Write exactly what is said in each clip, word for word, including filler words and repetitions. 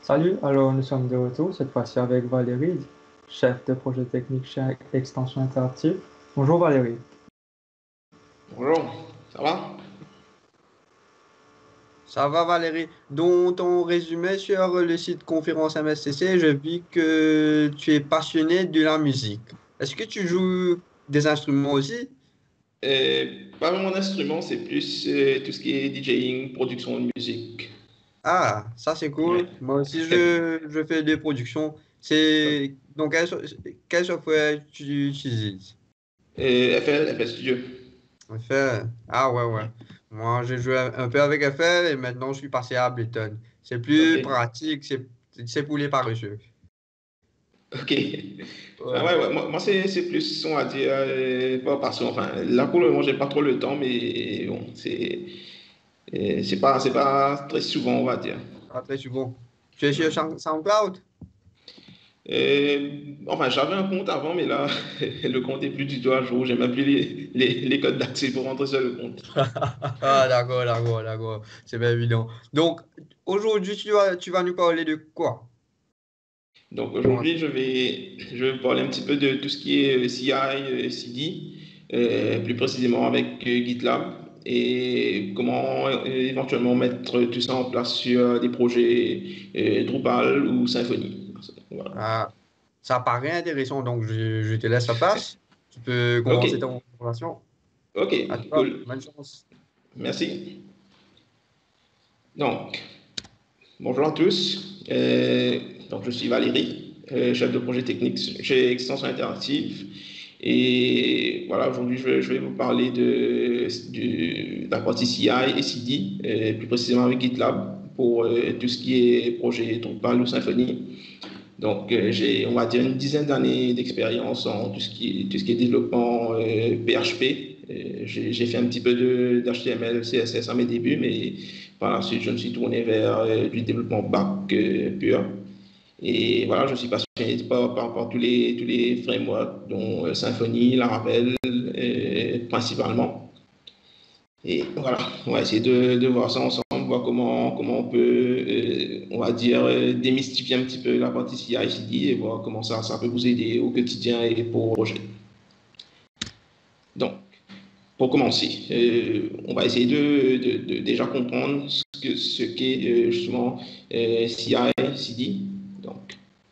Salut, alors nous sommes de retour, cette fois-ci avec Valérie, chef de projet technique chez Extension Interactive. Bonjour Valérie. Bonjour, ça va? Ça va Valérie? Dans ton résumé sur le site Conférence M S C C, je vis que tu es passionné de la musique. Est-ce que tu joues des instruments aussi? Euh, pas mon instrument, c'est plus euh, tout ce qui est DJing, production de musique. Ah, ça c'est Ouais. cool. Moi aussi, je, je fais des productions. C'est donc quel, so- quel software tu utilises? Euh, F L, F L Studio. F L. Ah ouais, ouais. Moi, j'ai joué un un peu avec F L et maintenant je suis passé à Ableton. C'est Ok, plus pratique, c'est c'est pour les paresseux. ok. Ah Ouais. ouais, ouais, moi, moi, c'est c'est plus, on va dire, euh, pas parce que, enfin, là pour le moment, j'ai pas trop le temps, mais bon, c'est euh, c'est pas, c'est pas très souvent, on va dire. Ah, très souvent. Tu es sur Ouais. Sound- SoundCloud? Euh, enfin, j'avais un compte avant, mais là, le compte est plus du tout à jour. J'ai même plus les, les, les codes d'accès pour rentrer sur le compte. Ah, d'accord, d'accord, d'accord. C'est bien évident. Donc, aujourd'hui, tu vas, tu vas nous parler de quoi? Donc Comment ça? aujourd'hui, je vais, je vais vous parler un petit peu de tout ce qui est euh, C I, euh, C D, euh, plus précisément avec euh, GitLab et comment euh, éventuellement mettre tout ça en place sur des projets euh, Drupal ou Symfony. Voilà. Ah, ça paraît intéressant, donc je, je te laisse la place. Tu peux Ok, commencer ton présentation. ok, À toi, cool. bonne chance. Merci. Donc, bonjour à tous. Euh, donc, je suis Valérie, euh, chef de projet technique chez Extension Interactive. Et voilà, aujourd'hui, je, vais je vais vous parler de, du- de la partie C I et C D, euh, plus précisément avec GitLab, pour euh, tout ce qui est projet Drupal ou Symfony. Donc, euh, j'ai, on va dire, une dizaine d'années d'expérience en tout ce qui est, tout ce qui est développement euh, P H P. Euh, J'ai j'ai fait un petit peu de- d'H T M L, C S S à mes débuts, mais par la suite, je me suis tourné vers euh, du développement back euh, pur. Et voilà, je suis passionné par, par, par tous, les, tous les frameworks, dont euh, Symfony, Laravel, euh, principalement. Et voilà, on va essayer de, de voir ça ensemble, voir comment, comment on peut, euh, on va dire, euh, démystifier un petit peu la partie C I C D et voir comment ça, ça peut vous aider au quotidien et pour le projet. Donc, pour commencer, euh, on va essayer de, de, de déjà comprendre ce que ce qu'est euh, justement euh, C I C D. Donc,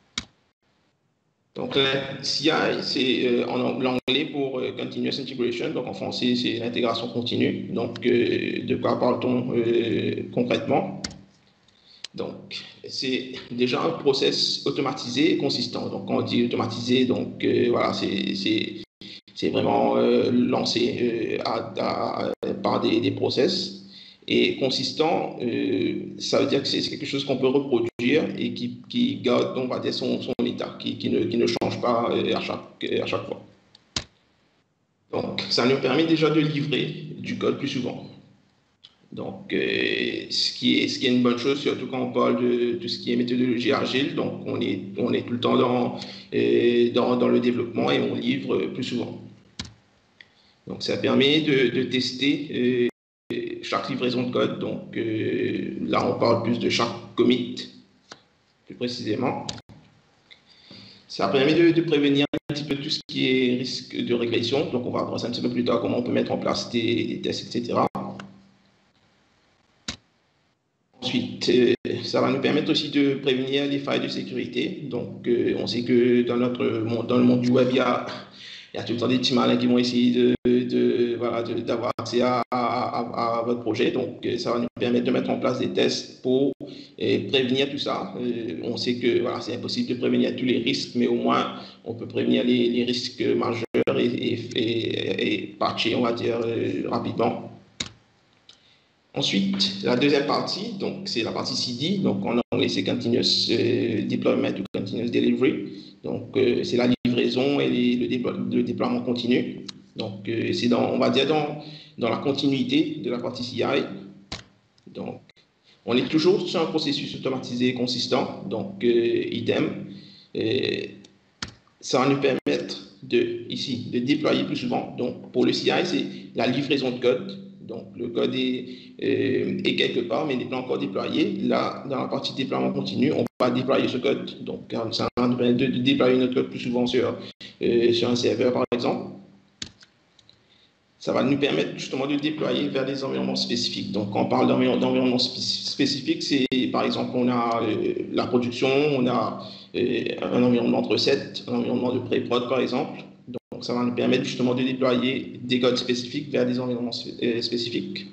donc la C I, c'est euh, en anglais pour euh, Continuous Integration, donc en français, c'est l'intégration continue. Donc, euh, de quoi parle-t-on euh, concrètement? Donc, c'est déjà un process automatisé et consistant. Donc, quand on dit automatisé, donc euh, voilà, c'est c'est- c'est vraiment euh, lancé euh, à, à- par des, des process. Et consistant, euh, ça veut dire que c'est quelque chose qu'on peut reproduire et qui, qui garde, on va dire, son, son état, qui, qui, ne, qui ne change pas euh, à chaque, à chaque fois. Donc, ça nous permet déjà de livrer du code plus souvent. Donc, euh, ce, qui est, ce qui est une bonne chose, surtout quand on parle de tout ce qui est méthodologie agile. Donc, on est, on est tout le temps dans, euh, dans, dans le développement et on livre plus souvent. Donc, ça permet de, de tester euh, chaque livraison de code. Donc, euh, là, on parle plus de chaque commit, plus précisément. Ça permet de, de prévenir un petit peu tout ce qui est risque de régression. Donc, on va voir ça un petit peu plus tard, comment on peut mettre en place des, des tests, et cetera. Ensuite, euh, ça va nous permettre aussi de prévenir les failles de sécurité. Donc, euh, on sait que dans, notre monde, dans le monde du web, il y a, il y a tout le temps des petits malins qui vont essayer de, de, voilà, de, d'avoir accès à, à, à, votre projet. Donc, euh, ça va nous permettre de mettre en place des tests pour euh, prévenir tout ça. Euh, on sait que voilà, c'est impossible de prévenir tous les risques, mais au moins, on peut prévenir les, les risques majeurs et, et, et, et patcher, on va dire, euh, rapidement. Ensuite, la deuxième partie, donc c'est la partie C D, donc en anglais c'est Continuous euh, Deployment ou Continuous Delivery. Donc euh, c'est la livraison et les, le, déplo le, déploiement continu. Donc euh, c'est dans, on va dire dans, dans la continuité de la partie C I. Donc on est toujours sur un processus automatisé et consistant, donc euh, idem. Euh, ça va nous permettre de, ici, de déployer plus souvent. Donc pour le C I, c'est la livraison de code. Donc, le code est, euh, est quelque part, mais n'est pas encore déployé. Là, dans la partie déploiement continu, on va déployer ce code. Donc, ça va nous permettre de, de déployer notre code plus souvent sur, euh, sur un serveur, par exemple. Ça va nous permettre justement de déployer vers des environnements spécifiques. Donc, quand on parle d'environnements spécifiques, c'est par exemple, on a euh, la production, on a euh, un environnement de recettes, un environnement de pré-prod, par exemple. Donc, ça va nous permettre justement de déployer des codes spécifiques vers des environnements euh, spécifiques.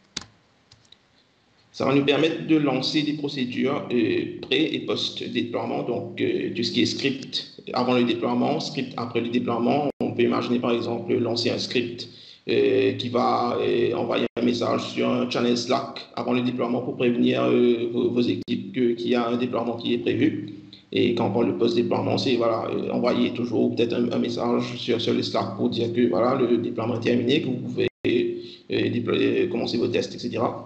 Ça va nous permettre de lancer des procédures euh, pré- et post-déploiement, donc euh, tout ce qui est script avant le déploiement, script après le déploiement. On peut imaginer par exemple lancer un script euh, qui va euh, envoyer un message sur un channel Slack avant le déploiement pour prévenir euh, vos, vos équipes qu'il y a un déploiement qui est prévu. Et quand on parle de post-déploiement, c'est voilà, euh, envoyer toujours peut-être un, un message sur, sur le Slack pour dire que voilà, le déploiement est terminé, que vous pouvez euh, déployer, commencer vos tests, et cetera.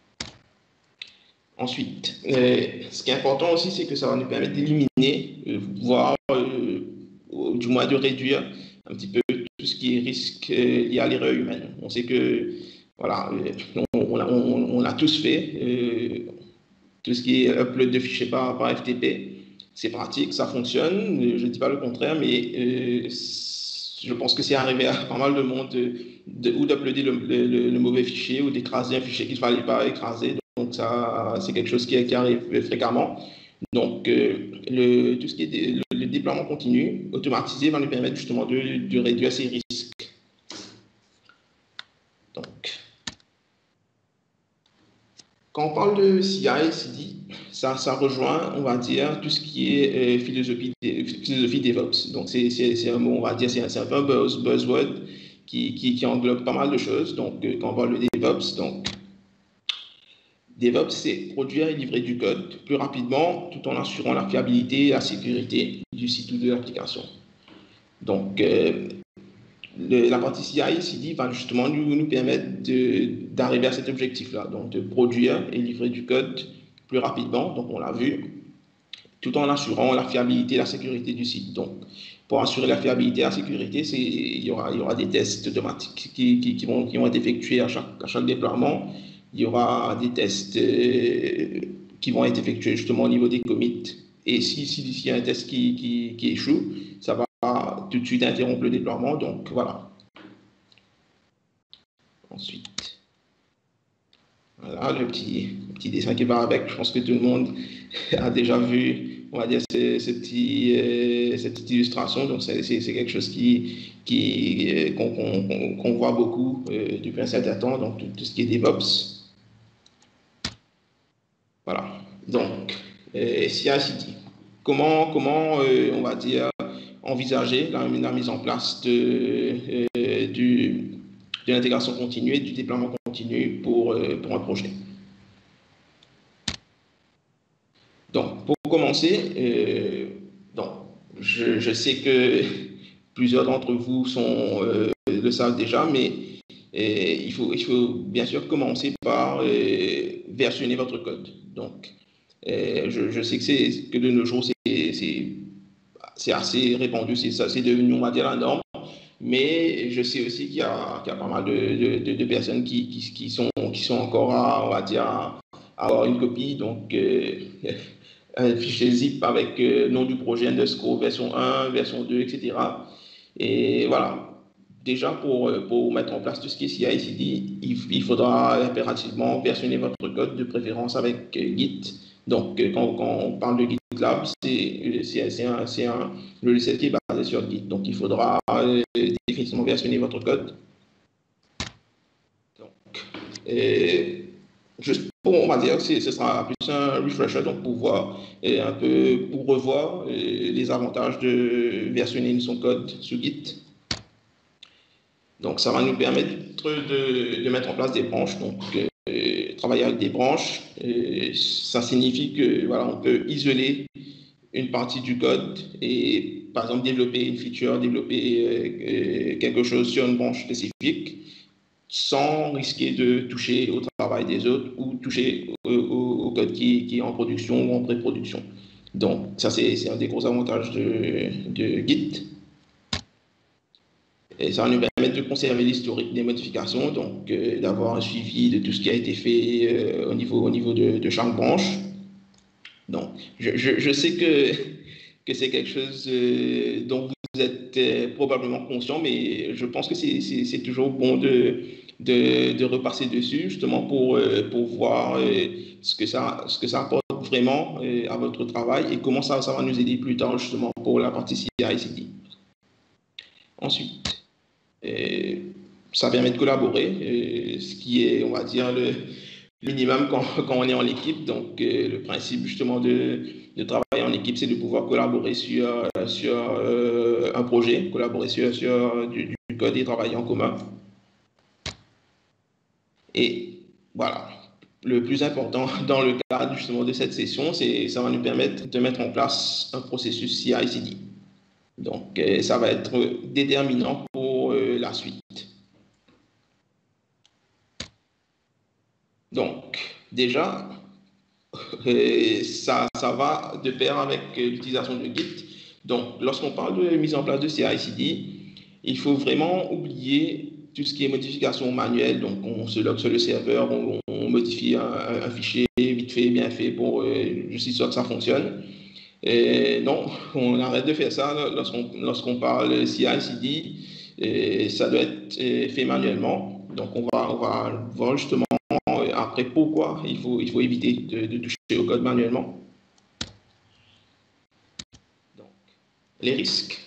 Ensuite, euh, ce qui est important aussi, c'est que ça va nous permettre d'éliminer, euh, voire euh, du moins de réduire un petit peu tout ce qui est risque euh, lié à l'erreur humaine. On sait que, voilà, euh, on, on, a, on, on a tous fait euh, tout ce qui est upload de fichiers par, par F T P. C'est pratique, ça fonctionne, je ne dis pas le contraire, mais euh, je pense que c'est arrivé à pas mal de monde de, de, ou d'uploader le, le, le mauvais fichier ou d'écraser un fichier qu'il ne fallait pas écraser. Donc, ça, c'est quelque chose qui, qui arrive fréquemment. Donc, euh, le, tout ce qui est dé, le, le déploiement continu, automatisé, va nous permettre justement de, de réduire ces risques. Donc, quand on parle de C I C D, ça, ça rejoint, on va dire, tout ce qui est euh, philosophie, philosophie DevOps. Donc, c'est un mot, on va dire, c'est un, un peu un buzz, buzzword qui, qui, qui englobe pas mal de choses. Donc, euh, quand on parle de DevOps, donc, DevOps, c'est produire et livrer du code plus rapidement tout en assurant la fiabilité et la sécurité du site ou de l'application. Donc, euh, le, la partie C I C D va justement nous, nous permettre d'arriver à cet objectif-là, donc de produire et livrer du code plus rapidement, donc on l'a vu, tout en assurant la fiabilité et la sécurité du site. Donc, pour assurer la fiabilité et la sécurité, il y aura, il y aura des tests automatiques qui, qui, qui, vont, qui vont être effectués à chaque, à chaque déploiement. Il y aura des tests euh, qui vont être effectués justement au niveau des commits. Et si, si, si y a un test qui, qui, qui échoue, ça va tout de suite interrompre le déploiement. Donc, voilà. Ensuite, voilà le petit, le petit dessin qui va avec. Je pense que tout le monde a déjà vu, on va dire, ce, ce petit, euh, cette petite illustration. Donc, c'est quelque chose qui, qui, euh, qu'on qu'on, qu'on voit beaucoup euh, depuis un certain temps. Donc, tout, tout ce qui est DevOps. Voilà. Donc, euh, C I C D. Comment, comment euh, on va dire, envisager la, la mise en place de, euh, du, de l'intégration continue et du déploiement continu pour, euh, pour un projet. Donc, pour commencer, euh, donc, je, je sais que plusieurs d'entre vous sont, euh, le savent déjà, mais euh, il, faut, il faut bien sûr commencer par euh, versionner votre code. Donc, euh, je, je sais que, c'est, que de nos jours, c'est assez répandu, c'est devenu, on va dire, la norme. Mais je sais aussi qu'il y, y a pas mal de, de, de personnes qui, qui, qui, sont, qui sont encore à, on va dire, à avoir une copie. Donc, euh, un fichier zip avec euh, nom du projet, underscore, version un, version deux, et cetera. Et voilà. Déjà, pour, pour mettre en place tout ce qui est C I C D, il, il faudra impérativement versionner votre code, de préférence avec euh, Git. Donc, quand, quand on parle de GitLab, c'est un, un logiciel qui est basé sur Git. Donc, il faudra euh, définitivement versionner votre code. Donc, euh, juste pour, on va dire que ce sera plus un refresher, donc pour voir et un peu, pour revoir et les avantages de versionner son code sous Git. Donc, ça va nous permettre de, de mettre en place des branches. Donc, euh, travailler avec des branches, et ça signifie que voilà, on peut isoler une partie du code et, par exemple, développer une feature, développer euh, quelque chose sur une branche spécifique sans risquer de toucher au travail des autres ou toucher au, au, au code qui, qui est en production ou en pré-production. Donc, ça, c'est un des gros avantages de, de Git. Et ça va nous permettre permettre de conserver l'historique des modifications, donc euh, d'avoir un suivi de tout ce qui a été fait euh, au niveau, au niveau de, de chaque branche. Donc, je, je, je sais que, que c'est quelque chose euh, dont vous êtes euh, probablement conscient, mais je pense que c'est toujours bon de, de, de repasser dessus, justement pour, euh, pour voir euh, ce, que ça, ce que ça apporte vraiment euh, à votre travail et comment ça, ça va nous aider plus tard, justement, pour la partie C I C D. Ensuite, euh, ça permet de collaborer, euh, ce qui est, on va dire, le minimum quand, quand on est en équipe. Donc, euh, le principe justement de, de travailler en équipe, c'est de pouvoir collaborer sur, sur euh, un projet, collaborer sur, sur du, du code et travailler en commun. Et voilà, le plus important dans le cadre justement de cette session, c'est ça va nous permettre de mettre en place un processus C I C D. Donc, euh, ça va être déterminant pour euh, la suite. Donc, déjà, euh, ça, ça va de pair avec euh, l'utilisation de Git. Donc, lorsqu'on parle de mise en place de C I C D, il faut vraiment oublier tout ce qui est modification manuelle. Donc, on se log sur le serveur, on, on modifie un, un, fichier vite fait, bien fait pour euh, juste histoire que ça fonctionne. Et non, on arrête de faire ça lorsqu'on lorsqu'on parle C I C D. Et ça doit être fait manuellement. Donc, on va, on va voir justement après pourquoi il faut, il faut éviter de, de toucher au code manuellement. Donc, les risques.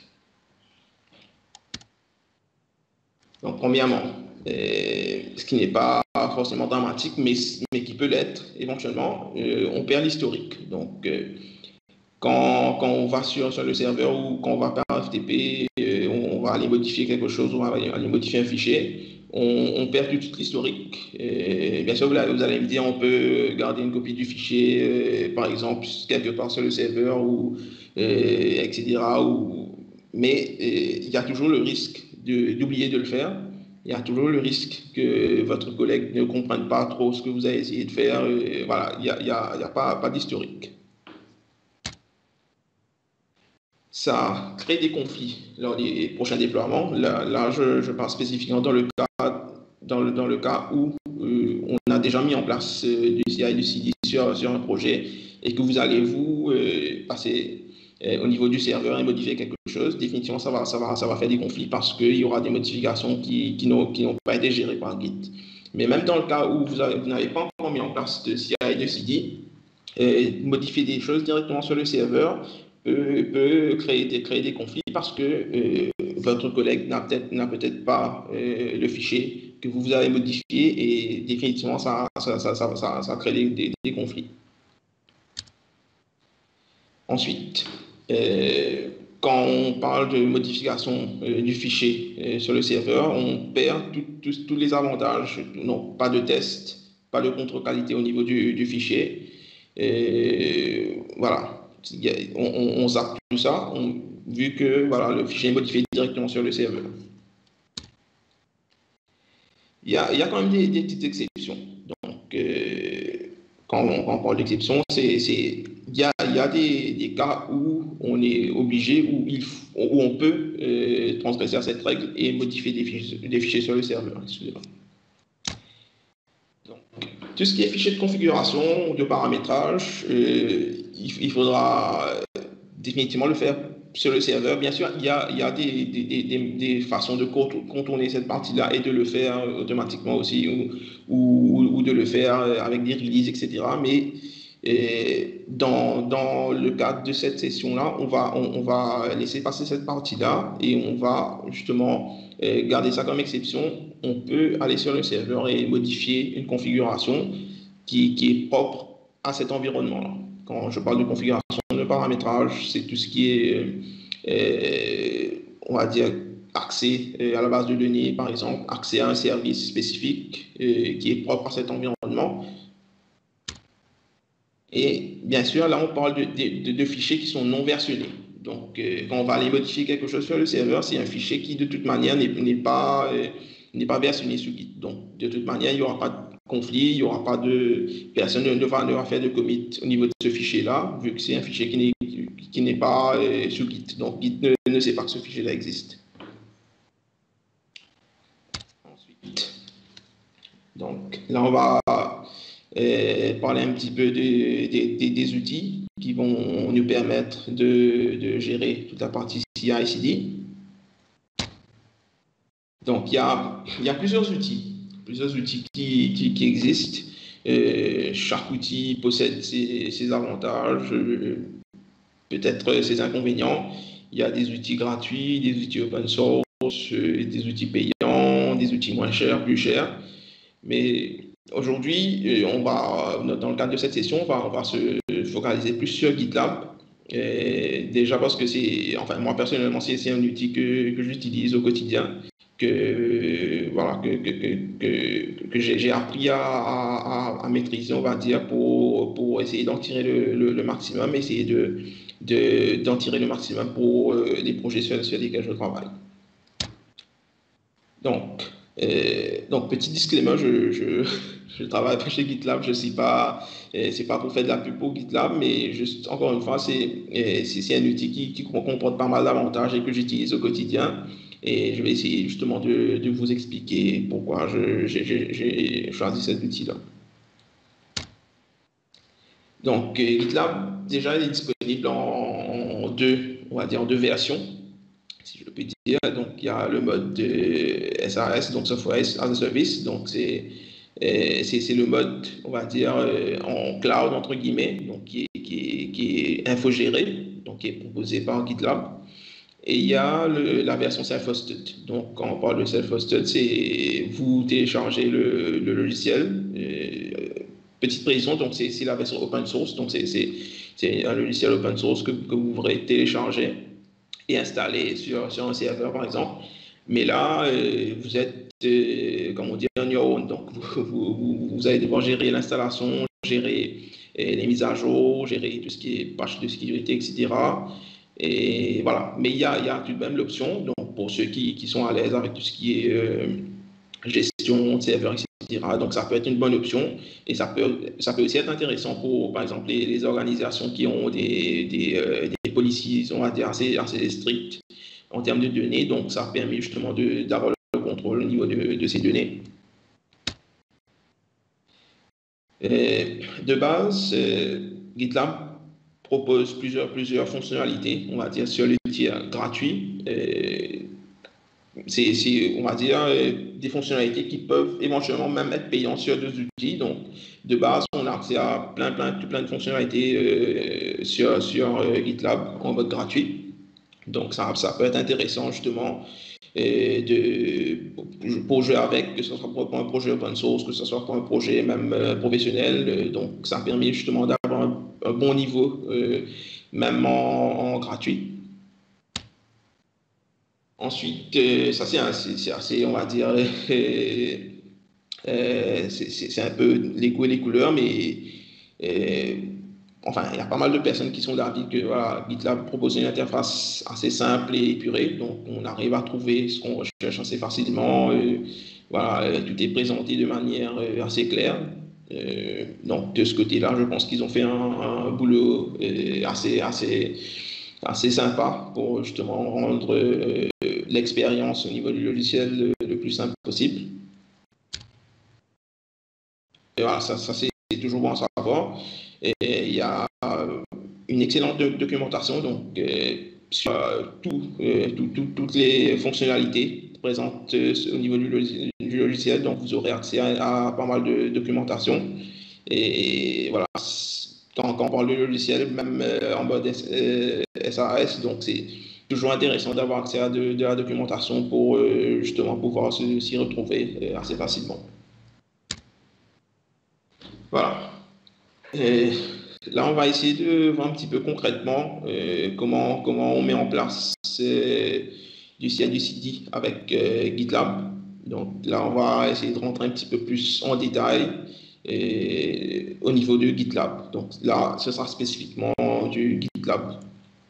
Donc, premièrement, euh, ce qui n'est pas forcément dramatique, mais, mais qui peut l'être éventuellement, euh, on perd l'historique. Donc, euh, quand, quand on va sur, sur le serveur ou quand on va par F T P, euh, on, on va aller modifier quelque chose, on va aller modifier un fichier, on, on perd tout l'historique. Bien sûr, vous allez, vous allez me dire, on peut garder une copie du fichier, euh, par exemple, quelque part sur le serveur, ou, euh, et cetera. Ou, mais euh, il y a toujours le risque d'oublier de, de le faire. Il y a toujours le risque que votre collègue ne comprenne pas trop ce que vous avez essayé de faire. Euh, voilà, il n'y a, il y a, il y a pas, pas d'historique. Ça crée des conflits lors des prochains déploiements. Là, là je, je parle spécifiquement dans le cas, dans le, dans le cas où euh, on a déjà mis en place euh, du C I du C D sur, sur un projet et que vous allez vous euh, passer euh, au niveau du serveur et modifier quelque chose. Définitivement, ça va, ça va, ça va faire des conflits parce qu'il y aura des modifications qui, qui n'ont pas été gérées par Git. Mais même dans le cas où vous n'avez pas encore mis en place de C I et de C D, euh, modifier des choses directement sur le serveur peut, peut créer, des, créer des conflits parce que euh, votre collègue n'a peut-être peut-être pas euh, le fichier que vous avez modifié et définitivement ça, ça, ça, ça, ça, ça crée des, des, des conflits. Ensuite, euh, quand on parle de modification euh, du fichier euh, sur le serveur, on perd tous les avantages. Non, pas de test, pas de contrôle qualité au niveau du, du fichier. Et voilà, on, on, on zappe tout ça, on, vu que voilà, le fichier est modifié directement sur le serveur. Il y a, il y a quand même des, des petites exceptions. Donc, euh, quand, on, quand on parle d'exception, c'est, il y a, il y a des, des cas où on est obligé, où, il, où on peut euh, transgresser à cette règle et modifier des fichiers, des fichiers sur le serveur. Excusez-moi. Tout ce qui est fichier de configuration, de paramétrage, euh, il, il faudra définitivement le faire sur le serveur. Bien sûr, il y a, il y a des, des, des, des façons de contourner cette partie-là et de le faire automatiquement aussi, ou, ou, ou de le faire avec des releases, et cetera. Mais et dans, dans le cadre de cette session-là, on va, on, on va laisser passer cette partie-là et on va justement euh, garder ça comme exception. On peut aller sur le serveur et modifier une configuration qui, qui est propre à cet environnement-là. Quand je parle de configuration de paramétrage, c'est tout ce qui est, euh, on va dire, accès à la base de données, par exemple, accès à un service spécifique euh, qui est propre à cet environnement. Et bien sûr, là, on parle de, de, de fichiers qui sont non versionnés. Donc, euh, quand on va aller modifier quelque chose sur le serveur, c'est un fichier qui, de toute manière, n'est pas, euh, n'est pas versionné sous Git. Donc, de toute manière, il n'y aura pas de conflit, il n'y aura pas de... Personne ne va, ne va faire de commit au niveau de ce fichier-là, vu que c'est un fichier qui n'est qui n'est pas euh, sous Git. Donc, Git ne, ne sait pas que ce fichier-là existe. Donc là, on va euh, parler un petit peu de, de, de, des outils qui vont nous permettre de, de gérer toute la partie C I C D. Donc, il y a, il y a plusieurs outils, plusieurs outils qui, qui, qui existent. Euh, chaque outil possède ses, ses avantages, euh, peut-être ses inconvénients. Il y a des outils gratuits, des outils open source, euh, des outils payants, des outils moins chers, plus chers. Mais aujourd'hui, euh, on va, dans le cadre de cette session, on va, on va se focaliser plus sur GitLab. Et déjà parce que c'est, enfin moi personnellement, c'est un outil que, que j'utilise au quotidien, que, voilà, que, que, que, que, que j'ai appris à, à, à, maîtriser, on va dire, pour, pour essayer d'en tirer le, le, le maximum, essayer de, de, d'en tirer le maximum pour euh, les projets sur, sur lesquels je travaille. Donc, euh, donc petit disclaimer, je, je, je travaille pas chez GitLab, je ne sais pas, euh, c'est pas pour faire de la pub pour GitLab, mais juste, encore une fois, c'est euh, un outil qui, qui comporte pas mal d'avantages et que j'utilise au quotidien. Et je vais essayer justement de, de vous expliquer pourquoi j'ai choisi cet outil-là. Donc, euh, GitLab, déjà, il est disponible en, en deux, on va dire, en deux versions, si je peux dire. Donc, il y a le mode de S A S, donc Software as a Service. Donc, c'est c'est le mode, on va dire, en cloud, entre guillemets, donc qui est, qui est, qui est infogéré, donc qui est proposé par GitLab. Et il y a le, la version self-hosted. Donc, quand on parle de self-hosted, c'est vous téléchargez le, le logiciel. Euh, petite précision, donc c'est la version open source. Donc, c'est un logiciel open source que, que vous pourrez télécharger et installer sur, sur un serveur, par exemple. Mais là, euh, vous êtes, euh, comme on dit, on your own. Donc, vous, vous, vous allez devoir gérer l'installation, gérer euh, les mises à jour, gérer tout ce qui est patch de sécurité, et cetera. Et voilà. Mais il y a, il y a tout de même l'option, donc pour ceux qui, qui sont à l'aise avec tout ce qui est euh, gestion de serveur, et cetera. Donc, ça peut être une bonne option et ça peut, ça peut aussi être intéressant pour, par exemple, les, les organisations qui ont des, des, euh, des policies, on va dire, assez, assez strictes en termes de données. Donc, ça permet justement d'avoir le contrôle au niveau de, de ces données. Et de base, euh, GitLab propose plusieurs, plusieurs fonctionnalités, on va dire, sur l'outil gratuit. C'est, on va dire, des fonctionnalités qui peuvent éventuellement même être payantes sur deux outils. Donc, de base, on a accès à plein, plein, plein de fonctionnalités euh, sur, sur euh, GitLab en mode gratuit. Donc, ça, ça peut être intéressant, justement, et de, pour jouer avec, que ce soit pour un projet open source, que ce soit pour un projet même euh, professionnel. Donc, ça permet justement d'avoir un, un bon niveau, euh, même en, en gratuit. Ensuite, euh, ça c'est assez, assez, on va dire, euh, euh, c'est un peu les goûts et les couleurs, mais euh, enfin, il y a pas mal de personnes qui sont d'avis que voilà, GitLab propose une interface assez simple et épurée, donc on arrive à trouver ce qu'on recherche assez facilement. Euh, voilà, euh, tout est présenté de manière euh, assez claire. Euh, donc de ce côté-là, je pense qu'ils ont fait un, un boulot euh, assez, assez, assez sympa pour justement rendre euh, l'expérience au niveau du logiciel le, le plus simple possible. Et voilà, ça, ça c'est toujours bon à savoir. Et il y a une excellente documentation donc, euh, sur euh, tout, euh, tout, tout, toutes les fonctionnalités présentes euh, au niveau du, du, logiciel. Donc, vous aurez accès à, à pas mal de documentation. Et, et voilà, quand, quand on parle de logiciel, même euh, en mode S, euh, S A S, donc c'est toujours intéressant d'avoir accès à de, de la documentation pour euh, justement pouvoir s'y retrouver euh, assez facilement. Voilà. Et là, on va essayer de voir un petit peu concrètement euh, comment, comment on met en place euh, du C I du C D avec euh, GitLab. Donc là, on va essayer de rentrer un petit peu plus en détail euh, au niveau de GitLab. Donc là, ce sera spécifiquement du GitLab.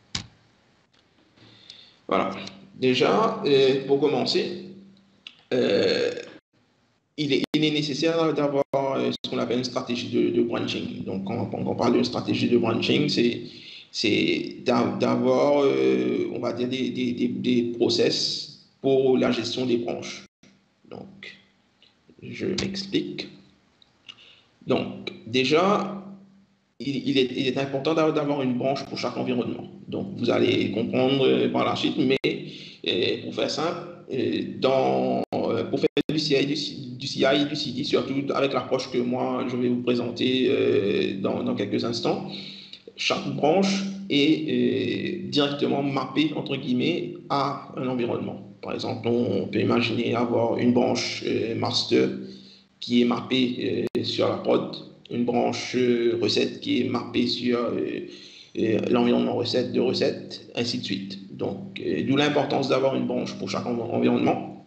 Voilà. Déjà, euh, pour commencer, euh, il, est, il est nécessaire d'avoir ce qu'on appelle une stratégie de, de branching. Donc, quand, quand on parle d'une stratégie de branching, c'est d'avoir, euh, on va dire, des, des, des, des process pour la gestion des branches. Donc, je m'explique. Donc, déjà, il, il, est, il est important d'avoir une branche pour chaque environnement. Donc, vous allez comprendre par la suite, mais et pour faire simple, dans, pour faire du C I, du, du C I et du C D, surtout avec l'approche que moi, je vais vous présenter dans, dans quelques instants, chaque branche est directement mappée, entre guillemets, à un environnement. Par exemple, on peut imaginer avoir une branche master qui est mappée sur la prod, une branche recette qui est mappée sur l'environnement recette de recette, ainsi de suite. Donc, d'où l'importance d'avoir une branche pour chaque environnement.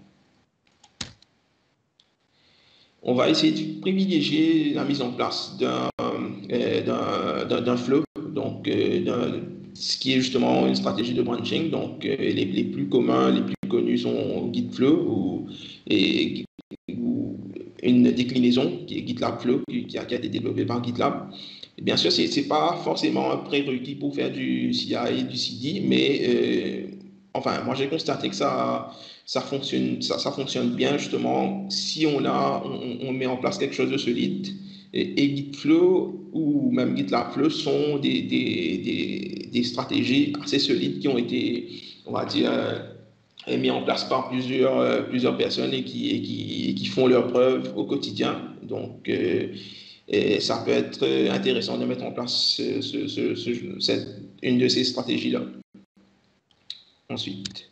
On va essayer de privilégier la mise en place d'un d'un flow, donc ce qui est justement une stratégie de branching. Donc, les, les plus communs, les plus connus sont GitFlow ou, et, ou une déclinaison qui est GitLab Flow, qui a, qui a été développée par GitLab. Et bien sûr, ce n'est pas forcément un prérequis pour faire du C I et du C D, mais euh, enfin, moi j'ai constaté que ça, ça, fonctionne, ça, ça fonctionne bien justement si on, a, on, on met en place quelque chose de solide. Et, et GitFlow ou même GitLab Flow sont des, des, des, des stratégies assez solides qui ont été, on va dire, euh, mis en place par plusieurs, euh, plusieurs personnes et qui, et qui, et qui font leurs preuves au quotidien. Donc, euh, et ça peut être intéressant de mettre en place ce, ce, ce, ce, cette, une de ces stratégies-là. Ensuite,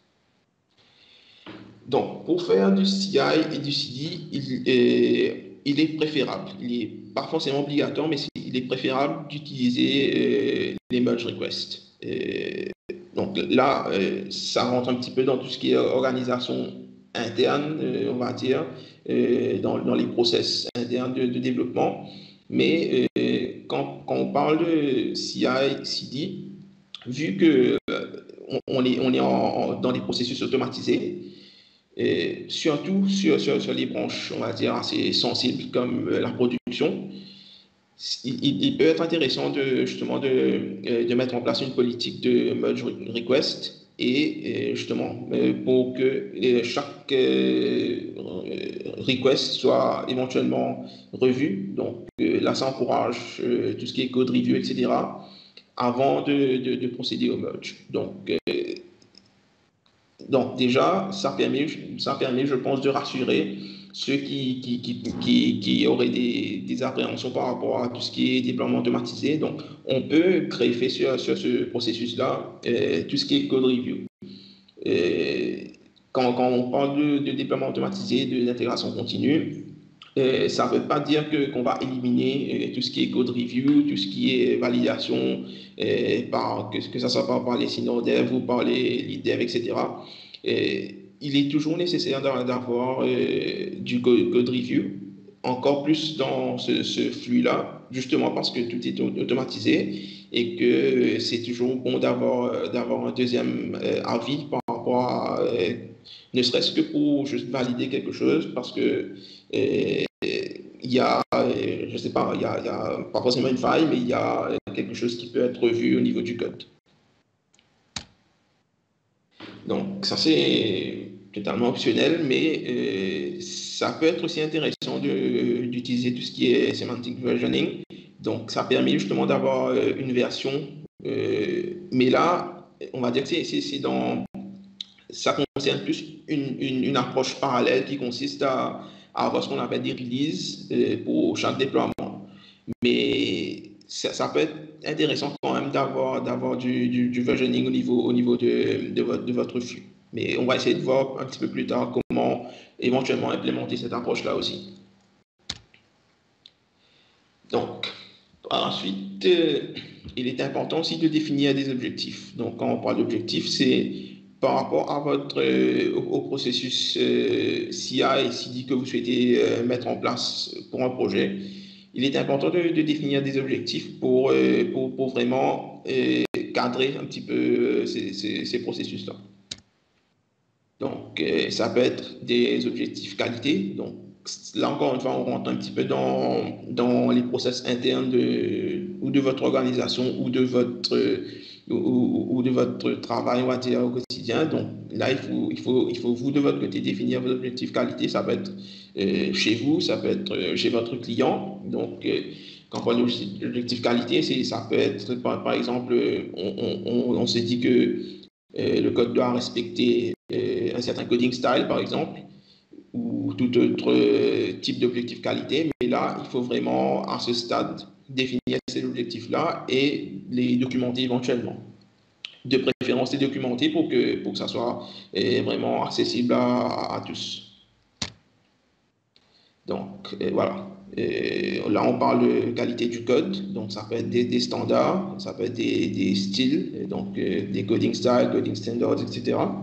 donc, pour faire du C I et du C D, il est, il est préférable, il n'est pas forcément obligatoire, mais il est préférable d'utiliser euh, les merge requests. Et donc là, euh, ça rentre un petit peu dans tout ce qui est organisation interne, euh, on va dire, euh, dans, dans les process internes de, de développement. Mais euh, quand, quand on parle de C I, C D, vu que euh, on, on est, on est en, en, dans des processus automatisés, et surtout sur, sur, sur les branches, on va dire, assez sensibles comme la production, il, il peut être intéressant de, justement de, de mettre en place une politique de merge request et justement pour que chaque request soit éventuellement revu. Donc là, ça encourage tout ce qui est code review, et cetera avant de, de, de procéder au merge. Donc, Donc déjà, ça permet, ça permet, je pense, de rassurer ceux qui, qui, qui, qui, qui auraient des, des appréhensions par rapport à tout ce qui est déploiement automatisé. Donc, on peut greffer sur, sur ce processus-là euh, tout ce qui est code review. Et quand, quand on parle de, de déploiement automatisé, de l'intégration continue, euh, ça ne veut pas dire que, qu'on va éliminer euh, tout ce qui est code review, tout ce qui est validation, euh, par, que, que ce soit par, par les senior devs ou par les lead devs, et cetera. Et il est toujours nécessaire d'avoir euh, du code, code review, encore plus dans ce, ce flux-là, justement parce que tout est automatisé et que c'est toujours bon d'avoir, d'avoir un deuxième euh, avis par rapport à, euh, ne serait-ce que pour juste valider quelque chose, parce que euh, il y a, je ne sais pas, il y a, il y a pas forcément une faille, mais il y a quelque chose qui peut être revu au niveau du code. Donc, ça c'est totalement optionnel, mais euh, ça peut être aussi intéressant d'utiliser tout ce qui est semantic versioning. Donc, ça permet justement d'avoir une version, euh, mais là, on va dire que c'est dans, ça concerne plus une, une, une approche parallèle qui consiste à, à avoir ce qu'on appelle des releases euh, pour chaque déploiement. Mais ça, ça peut être intéressant quand même d'avoir d'avoir du, du, du versioning au niveau, au niveau de, de, votre, de votre flux. Mais on va essayer de voir un petit peu plus tard comment éventuellement implémenter cette approche-là aussi. Donc, ensuite, euh, il est important aussi de définir des objectifs. Donc, quand on parle d'objectifs, c'est par rapport à votre, euh, au, au processus euh, C I et C D que vous souhaitez euh, mettre en place pour un projet. Il est important de, de définir des objectifs pour, euh, pour, pour vraiment euh, cadrer un petit peu euh, ces, ces, ces processus-là. Donc, euh, ça peut être des objectifs qualité. Donc, là encore une fois, on rentre un petit peu dans, dans les process internes de, ou de votre organisation ou de votre, ou, ou de votre travail, on va dire, au quotidien. Donc, là, il faut, il faut, il faut vous, de votre côté, définir vos objectifs qualité. Ça peut être euh, chez vous, ça peut être euh, chez votre client. Donc, euh, quand on parle d'objectif qualité, ça peut être, par, par exemple, on, on, on se dit que euh, le code doit respecter euh, un certain coding style, par exemple, ou tout autre euh, type d'objectif qualité. Mais là, il faut vraiment, à ce stade, définir ces objectifs-là et les documenter éventuellement. De préférence, les documenter pour que, pour que ça soit euh, vraiment accessible à, à tous. Donc, euh, voilà. Et là, on parle de qualité du code. Donc, ça peut être des, des standards, ça peut être des, des styles, donc euh, des coding styles, coding standards, et cetera.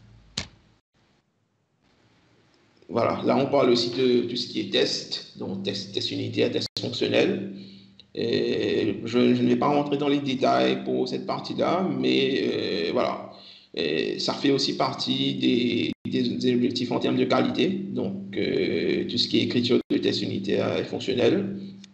Voilà. Là, on parle aussi de tout ce qui est test, donc test, test unitaire, test fonctionnel. Et je, je ne vais pas rentrer dans les détails pour cette partie-là, mais euh, voilà. Et ça fait aussi partie des, des, des objectifs en termes de qualité, donc euh, tout ce qui est écriture de tests unitaires et fonctionnels.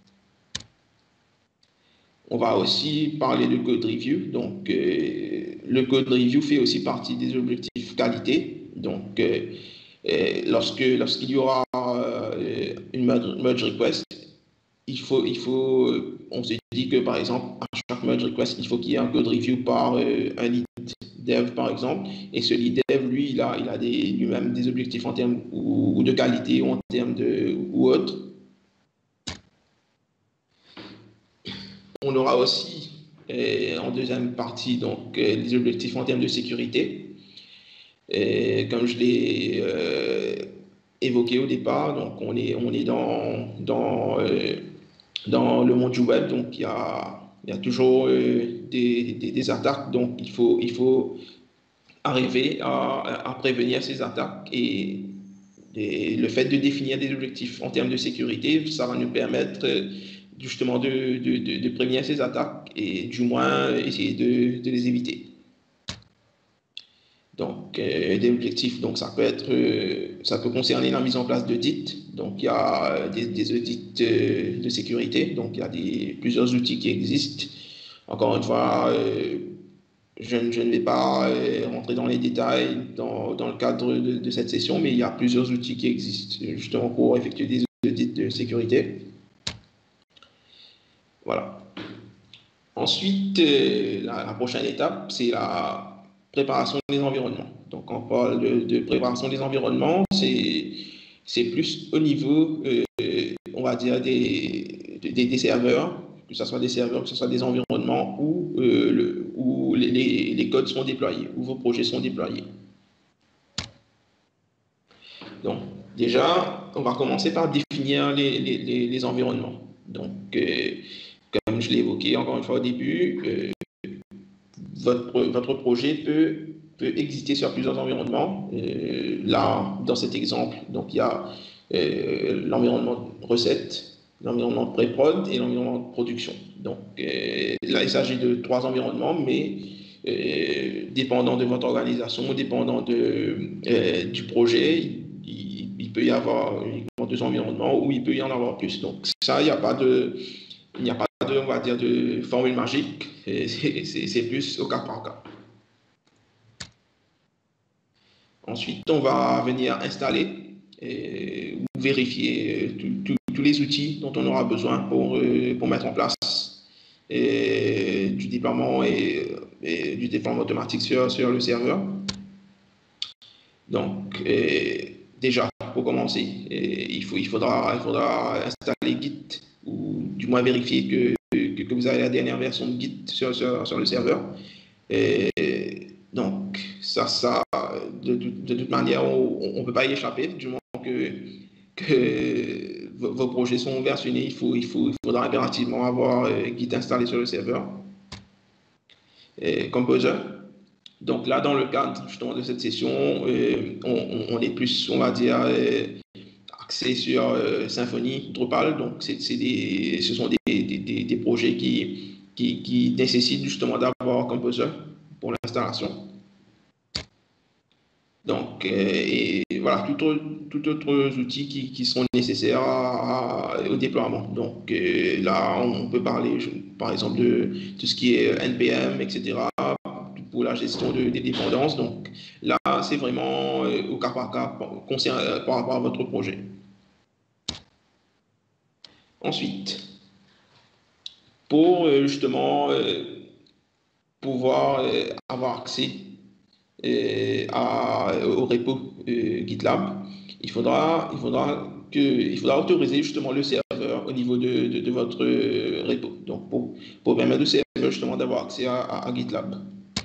On va aussi parler de code review. Donc, euh, le code review fait aussi partie des objectifs qualité. Donc, euh, euh, lorsque, lorsqu'il y aura euh, une merge request, il faut, il faut, on se dit que par exemple, à chaque merge request, il faut qu'il y ait un code review par euh, un lead dev, par exemple. Et ce lead dev, lui, il a, il a des, lui-même des objectifs en termes ou, ou de qualité ou en termes de ou autre. On aura aussi euh, en deuxième partie donc euh, les objectifs en termes de sécurité. Et comme je l'ai euh, évoqué au départ, donc on est, on est dans, dans, euh, dans le monde du web, donc il y a, il y a toujours euh, des, des, des attaques, donc il faut, il faut arriver à, à prévenir ces attaques et, et le fait de définir des objectifs en termes de sécurité, ça va nous permettre justement de, de, de, de prévenir ces attaques et du moins essayer de, de les éviter. Donc, euh, des objectifs, donc ça peut être, euh, ça peut concerner la mise en place d'audits. Donc, il y a des, des audits euh, de sécurité. Donc, il y a des, plusieurs outils qui existent. Encore une fois, euh, je, je ne vais pas euh, rentrer dans les détails dans, dans le cadre de, de cette session, mais il y a plusieurs outils qui existent justement pour effectuer des audits de sécurité. Voilà. Ensuite, euh, la, la prochaine étape, c'est la préparation des environnements. Donc, on parle de, de préparation des environnements, c'est plus au niveau, euh, on va dire, des, des, des serveurs, que ce soit des serveurs, que ce soit des environnements où, euh, le, où les, les, les codes sont déployés, où vos projets sont déployés. Donc, déjà, on va commencer par définir les, les, les, les environnements. Donc, euh, comme je l'ai évoqué encore une fois au début, euh, votre, votre projet peut, peut exister sur plusieurs environnements. Euh, là, dans cet exemple, donc, il y a euh, l'environnement recette, l'environnement pré-prod et l'environnement de production. Donc, euh, là, il s'agit de trois environnements, mais euh, dépendant de votre organisation, dépendant de, euh, du projet, il, il peut y avoir uniquement deux environnements ou il peut y en avoir plus. Donc, ça, il n'y a pas de... Il n'y a pas de, on va dire, de formule magique, c'est plus au cas par cas. Ensuite, on va venir installer et, ou vérifier tous les outils dont on aura besoin pour, pour mettre en place et, du déploiement et, et du déploiement automatique sur, sur le serveur. Donc, et, déjà, pour commencer, et, il, faut, il, faudra, il faudra installer Git ou du moins vérifier que que vous avez la dernière version de Git sur, sur, sur le serveur. Et donc, ça, ça de, de, de toute manière, on ne peut pas y échapper, du moment que, que vos projets sont versionnés, il, faut, il, faut, il faudra impérativement avoir Git installé sur le serveur. Et Composer. Donc là, dans le cadre justement de cette session, euh, on, on est plus, on va dire, euh, axé sur euh, Symfony, Drupal. Donc, c'est, c'est des, ce sont des, des, des projets qui, qui, qui nécessitent justement d'avoir Composer pour l'installation. Donc, euh, et voilà, tout autre, tout autres outils qui, qui seront nécessaires à, à, au déploiement. Donc, euh, là, on peut parler, je, par exemple, de tout ce qui est N P M, et cetera, pour la gestion de, des dépendances. Donc, là, c'est vraiment euh, au cas par cas par, par rapport à votre projet. Ensuite, pour euh, justement euh, pouvoir euh, avoir accès euh, à, au repo euh, GitLab, il faudra, il, faudra que, il faudra autoriser justement le serveur au niveau de, de, de votre euh, repo. Donc, pour, pour permettre au serveur justement d'avoir accès à, à, à GitLab.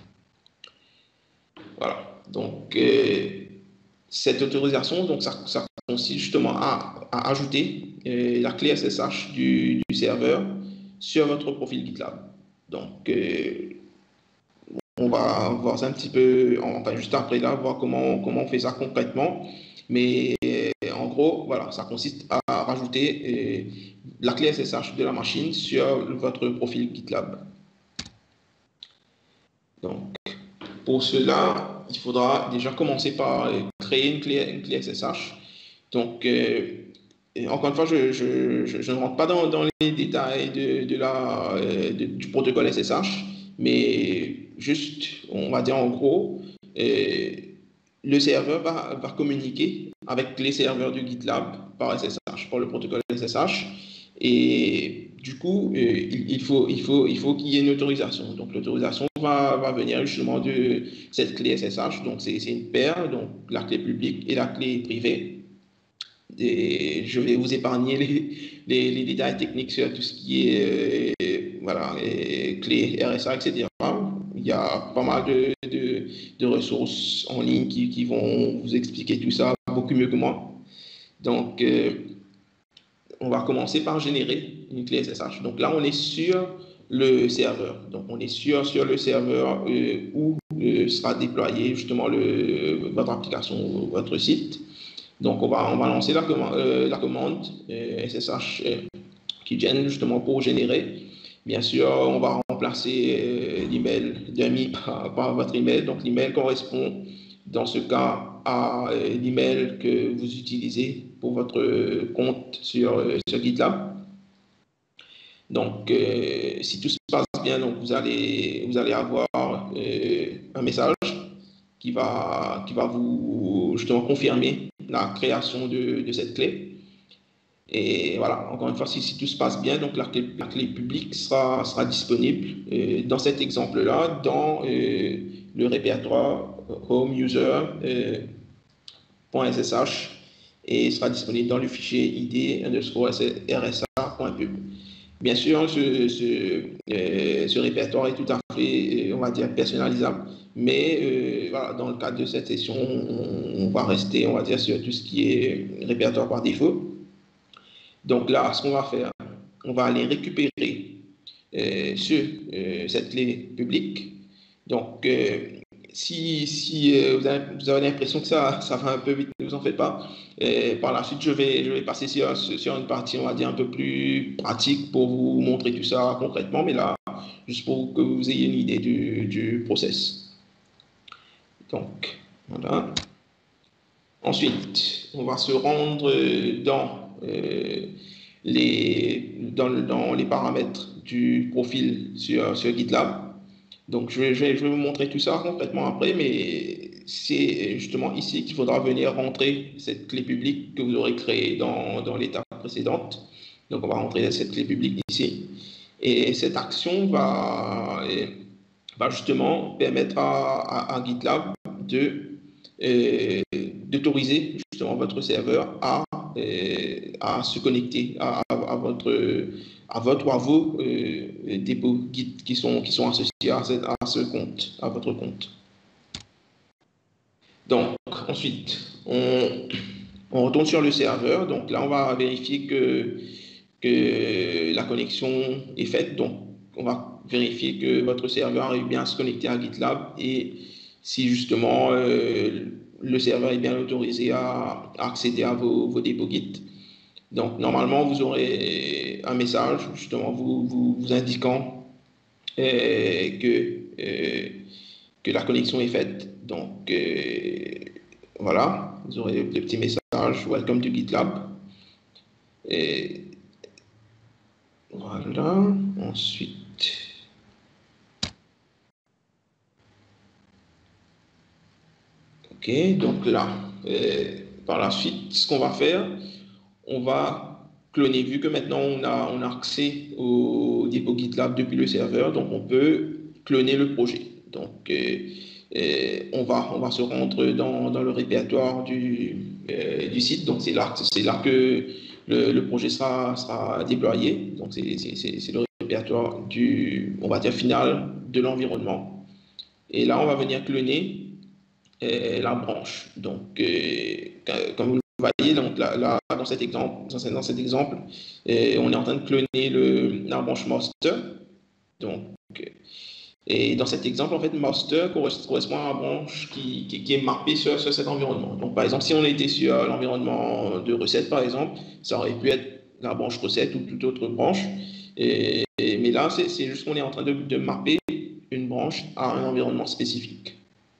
Voilà. Donc, euh, cette autorisation, donc ça, ça consiste justement à, à ajouter euh, la clé S S H du, du serveur sur votre profil GitLab. Donc, euh, on va voir ça un petit peu, enfin juste après là, voir comment, comment on fait ça concrètement. Mais euh, en gros, voilà, ça consiste à rajouter euh, la clé S S H de la machine sur votre profil GitLab. Donc, pour cela, il faudra déjà commencer par euh, créer une clé, une clé S S H. Donc, euh, encore une fois, je, je, je, je ne rentre pas dans, dans les détails de, de la, euh, de, du protocole S S H, mais juste, on va dire en gros, euh, le serveur va, va communiquer avec les serveurs du GitLab par S S H, par le protocole S S H. Et du coup, euh, il, il faut il faut, il faut qu'il y ait une autorisation. Donc, l'autorisation va, va venir justement de cette clé S S H. Donc, c'est une paire, donc la clé publique et la clé privée. Et je vais vous épargner les, les, les détails techniques sur tout ce qui est euh, voilà, et clé R S A, et cetera. Il y a pas mal de, de, de ressources en ligne qui, qui vont vous expliquer tout ça beaucoup mieux que moi. Donc, euh, on va commencer par générer une clé S S H. Donc là, on est sur le serveur. Donc, on est sur, sur le serveur euh, où euh, sera déployé justement le, votre application, votre site. Donc, on va, on va lancer la, commande, euh, la commande euh, S S H euh, qui gêne justement pour générer. Bien sûr, on va remplacer euh, l'email d'Ami par, par votre email. Donc, l'email correspond dans ce cas à euh, l'email que vous utilisez pour votre compte sur, euh, sur GitLab. Donc, euh, si tout se passe bien, donc vous allez, vous allez avoir euh, un message qui va, qui va vous justement confirmer la création de, de cette clé. Et voilà, encore une fois, si, si tout se passe bien, donc la clé, la clé publique sera, sera disponible euh, dans cet exemple-là, dans euh, le répertoire home user euh, .ssh et sera disponible dans le fichier id underscore rsa.pub. Bien sûr, ce, ce, euh, ce répertoire est tout à fait, on va dire, personnalisable, mais euh, voilà, dans le cadre de cette session, on, on va rester, on va dire, sur tout ce qui est répertoire par défaut. Donc là, ce qu'on va faire, on va aller récupérer euh, ce, euh, cette clé publique. Donc, euh, si, si euh, vous avez, vous avez l'impression que ça, ça va un peu vite, ne vous en faites pas. Et par la suite, je vais, je vais passer sur, sur une partie, on va dire, un peu plus pratique pour vous montrer tout ça concrètement. Mais là, juste pour que vous ayez une idée du, du process. Donc, voilà. Ensuite, on va se rendre dans, euh, les, dans, dans les paramètres du profil sur, sur GitLab. Donc, je vais, je, vais, je vais vous montrer tout ça complètement après, mais c'est justement ici qu'il faudra venir rentrer cette clé publique que vous aurez créée dans, dans l'étape précédente. Donc, on va rentrer cette clé publique ici. Et cette action va, va justement permettre à, à, à GitLab de d'autoriser justement votre serveur à, à se connecter à, à, votre, à votre ou à vos euh, dépôts Git qui sont, qui sont associés à ce, à ce compte, à votre compte. Donc, ensuite, on, on retourne sur le serveur. Donc là, on va vérifier que, que la connexion est faite. Donc, on va vérifier que votre serveur arrive bien à se connecter à GitLab et si justement euh, le serveur est bien autorisé à, à accéder à vos, vos dépôts Git. Donc, normalement, vous aurez un message justement vous, vous, vous indiquant euh, que, euh, que la connexion est faite. Donc, euh, voilà, vous aurez le petit message Welcome to GitLab. Et voilà, ensuite. Ok, donc là, euh, par la suite, ce qu'on va faire, on va cloner, vu que maintenant on a, on a accès au dépôt GitLab depuis le serveur, donc on peut cloner le projet. Donc, euh, euh, on, va, on va se rendre dans, dans le répertoire du, euh, du site. Donc, c'est là, c'est là que le, le projet sera, sera déployé. Donc, c'est le répertoire du, on va dire, final de l'environnement. Et là, on va venir cloner euh, la branche. Donc, euh, comme vous le voyez, donc là, là, dans cet exemple, dans cet exemple euh, on est en train de cloner le, la branche master. Donc, et dans cet exemple, en fait, master correspond à la branche qui, qui, qui est mappée sur, sur cet environnement. Donc, par exemple, si on était sur l'environnement de recette, par exemple, ça aurait pu être la branche recette ou toute autre branche. Et, et, mais là, c'est juste qu'on est en train de, de mapper une branche à un environnement spécifique.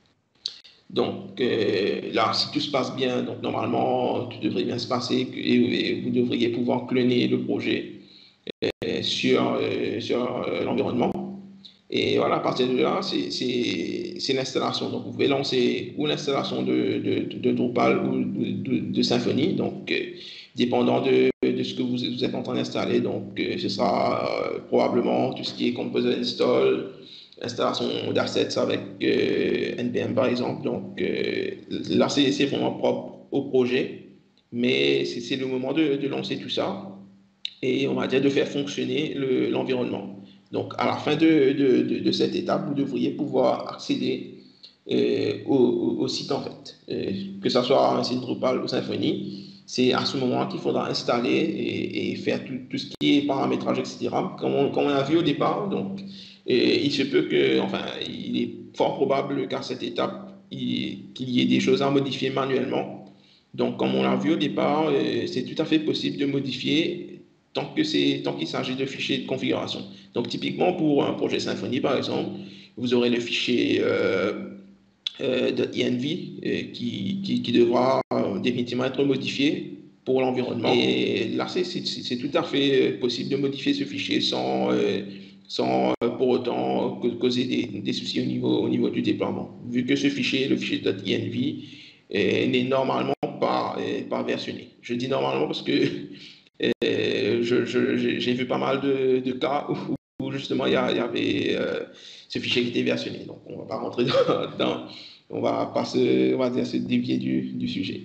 Donc euh, là, si tout se passe bien, donc normalement, tout devrait bien se passer et, et vous devriez pouvoir cloner le projet euh, sur, euh, sur euh, l'environnement. Et voilà, à partir de là, c'est l'installation. Donc, vous pouvez lancer ou l'installation de, de, de Drupal ou de, de, de Symfony. Donc, euh, dépendant de, de ce que vous, vous êtes en train d'installer. Donc, euh, ce sera euh, probablement tout ce qui est Composer Install, installation d'assets avec euh, N P M par exemple. Donc, euh, là, c'est vraiment propre au projet. Mais c'est le moment de, de lancer tout ça et on va dire de faire fonctionner l'environnement. Donc, à la fin de, de, de, de cette étape, vous devriez pouvoir accéder euh, au, au site, en fait. Euh, que ce soit un site Drupal ou Symfony, c'est à ce moment qu'il faudra installer et, et faire tout, tout, ce qui est paramétrage, et cetera. Comme on, comme on a vu au départ, donc, et il se peut que, enfin, il est fort probable qu'à cette étape, qu'il y ait des choses à modifier manuellement. Donc, comme on l'a vu au départ, euh, c'est tout à fait possible de modifier tant que c'est tant qu'il s'agit de fichiers de configuration. Donc, typiquement, pour un projet Symfony, par exemple, vous aurez le fichier euh, euh, .env euh, qui, qui, qui devra euh, définitivement être modifié pour l'environnement. Et là, c'est tout à fait possible de modifier ce fichier sans, euh, sans euh, pour autant causer des, des soucis au niveau, au niveau du déploiement. Vu que ce fichier, le fichier .env, euh, n'est normalement pas, euh, pas versionné. Je dis normalement parce que euh, j'ai vu pas mal de, de cas où, où justement il y, a, il y avait euh, ce fichier qui était versionné. Donc on ne va pas rentrer dans, dans on va pas se, on va dire, se dévier du, du sujet.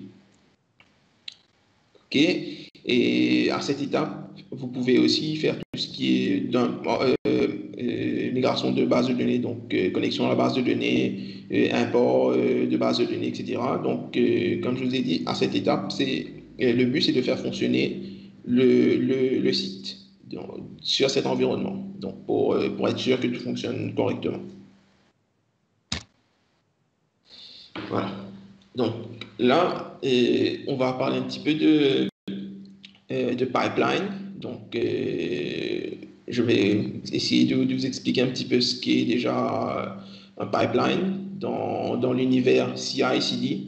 Ok. Et à cette étape, vous pouvez aussi faire tout ce qui est d'un, euh, euh, migration de base de données, donc euh, connexion à la base de données, euh, import euh, de base de données, et cetera. Donc, euh, comme je vous ai dit, à cette étape, c'est euh, le but, c'est de faire fonctionner le, le, le site donc, sur cet environnement, donc pour, euh, pour être sûr que tout fonctionne correctement. Voilà. Donc là, euh, on va parler un petit peu de, euh, de pipeline. Donc, euh, je vais essayer de, de vous expliquer un petit peu ce qu'est déjà un pipeline dans, dans l'univers C I C D.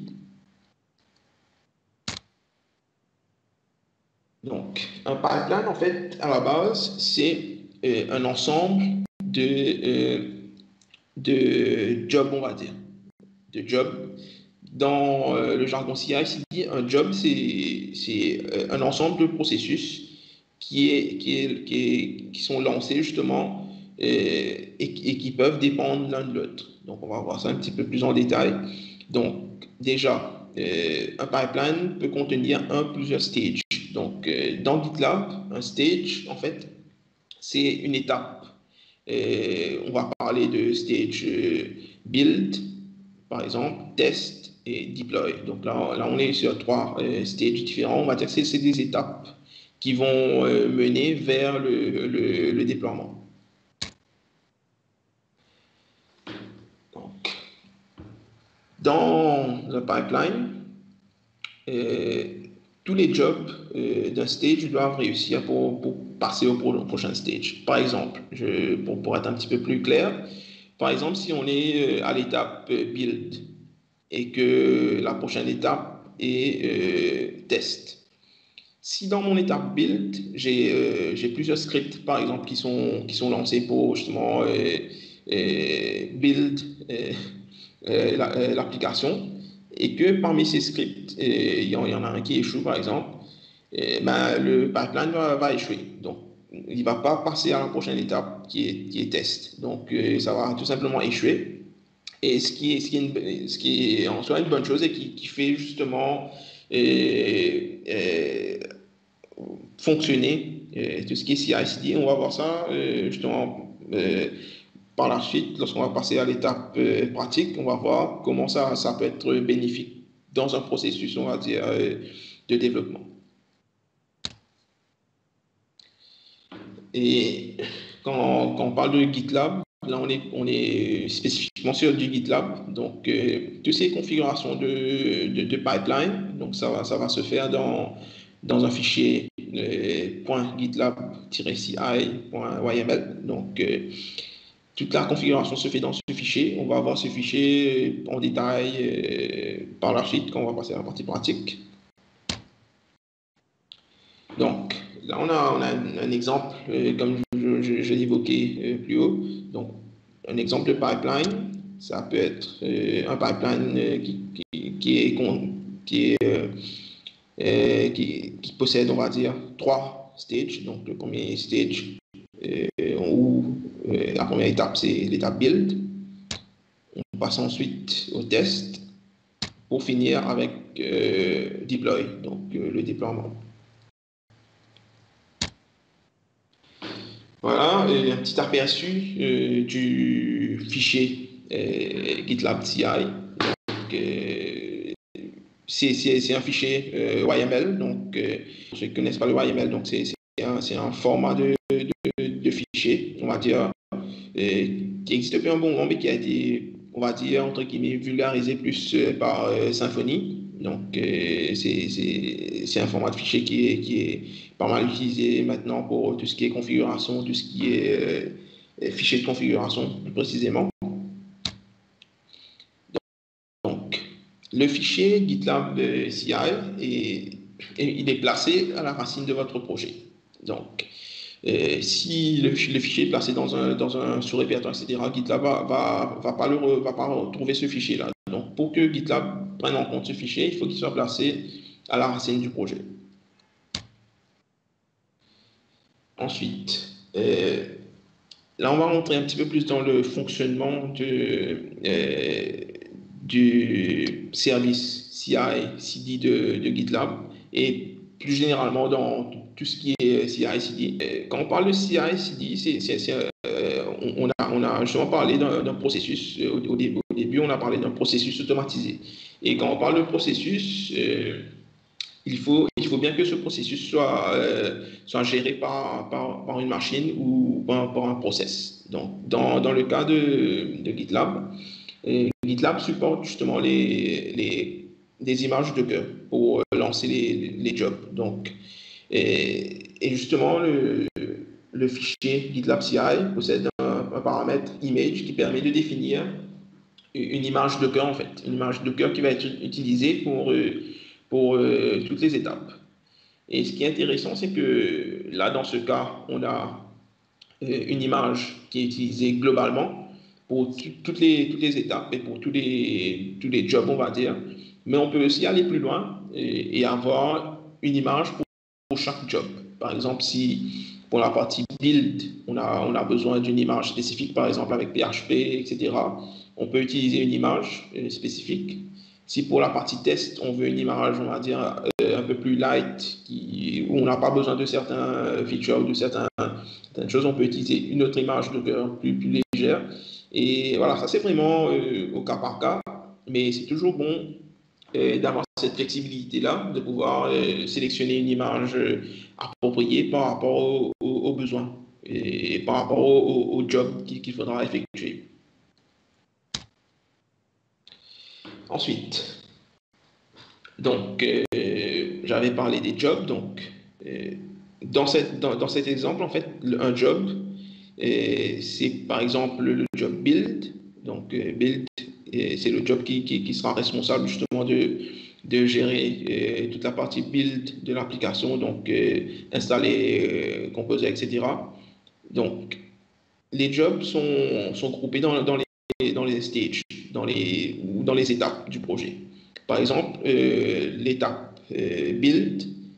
Donc, un pipeline, en fait, à la base, c'est euh, un ensemble de, euh, de jobs, on va dire, de jobs. Dans euh, le jargon C I C D, un job, c'est euh, un ensemble de processus qui, est, qui, est, qui, est, qui sont lancés justement euh, et, et qui peuvent dépendre l'un de l'autre. Donc, on va voir ça un petit peu plus en détail. Donc, déjà, euh, un pipeline peut contenir un ou plusieurs stages. Donc, euh, dans GitLab, un stage, en fait, c'est une étape. Euh, on va parler de stage euh, build, par exemple, test et deploy. Donc là, là on est sur trois euh, stages différents. On va dire que c'est des étapes qui vont euh, mener vers le, le, le déploiement. Donc, dans le pipeline, euh, tous les jobs euh, d'un stage doivent réussir pour, pour passer au prochain stage. Par exemple, je, pour, pour être un petit peu plus clair, par exemple, si on est à l'étape build et que la prochaine étape est euh, test. Si dans mon étape build, j'ai euh, plusieurs scripts, par exemple, qui sont, qui sont lancés pour justement euh, euh, build euh, euh, l'application, et que parmi ces scripts, il y, y en a un qui échoue, par exemple, eh ben, le pipeline va, va échouer. Donc, il ne va pas passer à la prochaine étape qui est, qui est test. Donc, euh, ça va tout simplement échouer. Et ce qui est, ce qui est, une- ce qui est en soi une bonne chose et qui, qui fait justement euh, euh, fonctionner euh, tout ce qui est C I C D. On va voir ça euh, justement euh, par la suite, lorsqu'on va passer à l'étape euh, pratique, on va voir comment ça, ça peut être bénéfique dans un processus, on va dire, euh, de développement. Et quand, quand on parle de GitLab, là on est, on est spécifiquement sur du GitLab. Donc euh, toutes ces configurations de, de, de pipeline, donc ça va, ça va se faire dans, dans un fichier euh, .gitlab-ci.yml. Donc euh, toute la configuration se fait dans ce fichier. On va voir ce fichier en détail euh, par la suite quand on va passer à la partie pratique. Donc, là, on a, on a un, un exemple, euh, comme je, je, je l'évoquais euh, plus haut. Donc, un exemple de pipeline, ça peut être euh, un pipeline euh, qui, qui, qui, est, qui, est, euh, euh, qui, qui possède, on va dire, trois stages. Donc, le premier stage, euh, où euh, la première étape, c'est l'étape build. On passe ensuite au test pour finir avec euh, deploy, donc euh, le déploiement. Voilà, et un petit aperçu euh, du fichier euh, GitLab C I. Donc, euh, c'est un fichier euh, Y M L. Donc, euh, pour ceux qui ne connaissent pas le Y M L, c'est un, un format de, de, de fichier, on va dire, euh, qui existe depuis un bon moment, mais qui a été, on va dire, entre guillemets, vulgarisé plus euh, par euh, Symfony. Donc, euh, c'est un format de fichier qui est, qui est pas mal utilisé maintenant pour tout ce qui est configuration, tout ce qui est euh, fichier de configuration, plus précisément. Donc, le fichier GitLab C I, est, il est placé à la racine de votre projet. Donc, euh, si le, le, fichier est placé dans un, dans un sous-répertoire, et cetera, GitLab va, va, va, pas le, va pas retrouver ce fichier-là. Donc, pour que GitLab prenne en compte ce fichier, il faut qu'il soit placé à la racine du projet. Ensuite, euh, là, on va rentrer un petit peu plus dans le fonctionnement de, euh, du service C I C D de, de GitLab et plus généralement dans tout ce qui est C I C D. Quand on parle de C I C D, c'est, c'est, c'est, euh, on, a, on a justement parlé d'un processus. Au, au, début, au début, on a parlé d'un processus automatisé. Et quand on parle de processus, euh, il faut, il faut bien que ce processus soit, euh, soit géré par, par, par une machine ou par, par un process. Donc, dans, dans le cas de, de GitLab, euh, GitLab supporte justement les, les, les images Docker pour lancer les, les jobs. Donc, et, et justement, le, le fichier GitLab C I possède un, un paramètre image qui permet de définir une image Docker, en fait, une image Docker qui va être utilisée pour, pour euh, toutes les étapes. Et ce qui est intéressant, c'est que là, dans ce cas, on a euh, une image qui est utilisée globalement pour toutes les, toutes les étapes et pour tous les, tous les jobs, on va dire. Mais on peut aussi aller plus loin et, et avoir une image pour, pour chaque job. Par exemple, si pour la partie build, on a, on a besoin d'une image spécifique, par exemple avec P H P, et cetera, on peut utiliser une image euh, spécifique. Si pour la partie test, on veut une image, on va dire, euh, un peu plus light, qui, où on n'a pas besoin de certains features ou de certains, certaines choses, on peut utiliser une autre image Docker plus, plus légère. Et voilà, ça c'est vraiment euh, au cas par cas, mais c'est toujours bon euh, d'avoir cette flexibilité-là, de pouvoir euh, sélectionner une image euh, appropriée par rapport aux, aux, aux besoins et par rapport au, au, au job qu'il qu'il faudra effectuer. Ensuite, donc, euh, j'avais parlé des jobs. Donc, euh, dans, cette, dans, dans, cet exemple, en fait, un job, euh, c'est par exemple le job build. Donc, euh, build, euh, c'est le job qui, qui, qui sera responsable justement de, de gérer euh, toute la partie build de l'application, donc euh, installer, euh, composer, et cetera. Donc, les jobs sont, sont groupés dans, dans, les, dans les stages, dans les, ou dans les étapes du projet. Par exemple, euh, l'étape euh, build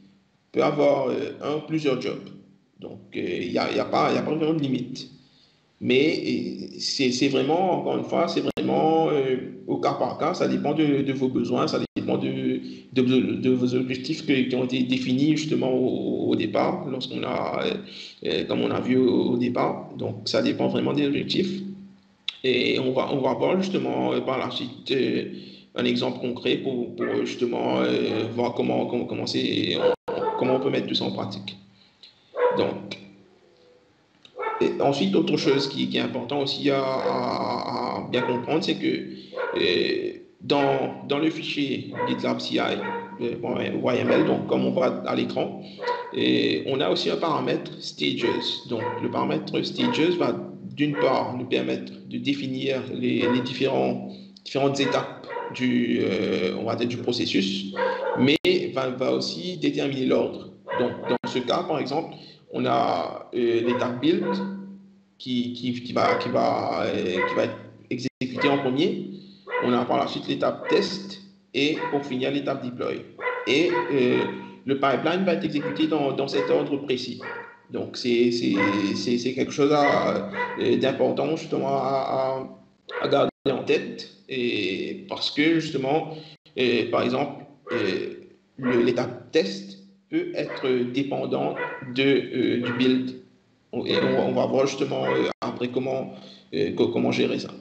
peut avoir euh, un ou plusieurs jobs. Donc, il n'y a, y a pas, y a pas vraiment de limite. Mais c'est vraiment, encore une fois, c'est vraiment euh, au cas par cas, ça dépend de, de vos besoins, ça dépend de, de, de vos objectifs que- qui ont été définis justement au, au départ, lorsqu'on a, euh, comme on a vu au, au départ. Donc, ça dépend vraiment des objectifs. Et on va, on va voir justement euh, par la suite euh, un exemple concret pour, pour justement euh, voir comment, comment, comment, c'est- comment on peut mettre tout ça en pratique. Donc, et ensuite, autre chose qui, qui est important aussi à, à- à bien comprendre, c'est que euh, dans, dans le fichier GitLab C I, euh, bon, Y M L, donc comme on voit à l'écran, et on a aussi un paramètre stages. Donc le paramètre stages va d'une part nous permettre de définir les, les différents, différentes étapes du, euh, on va dire du processus, mais va, va aussi déterminer l'ordre. Donc dans ce cas, par exemple, on a euh, l'étape build qui, qui, qui, va, qui, va, euh, qui va être exécutée en premier. On a par la suite l'étape test et pour finir l'étape deploy. Et euh, le pipeline va être exécuté dans, dans cet ordre précis. Donc c'est quelque chose euh, d'important justement à, à, à, garder en tête et parce que justement, euh, par exemple, euh, l'étape test peut être dépendant de, euh, du build. Et on, on va voir justement euh, après comment, euh, comment gérer ça.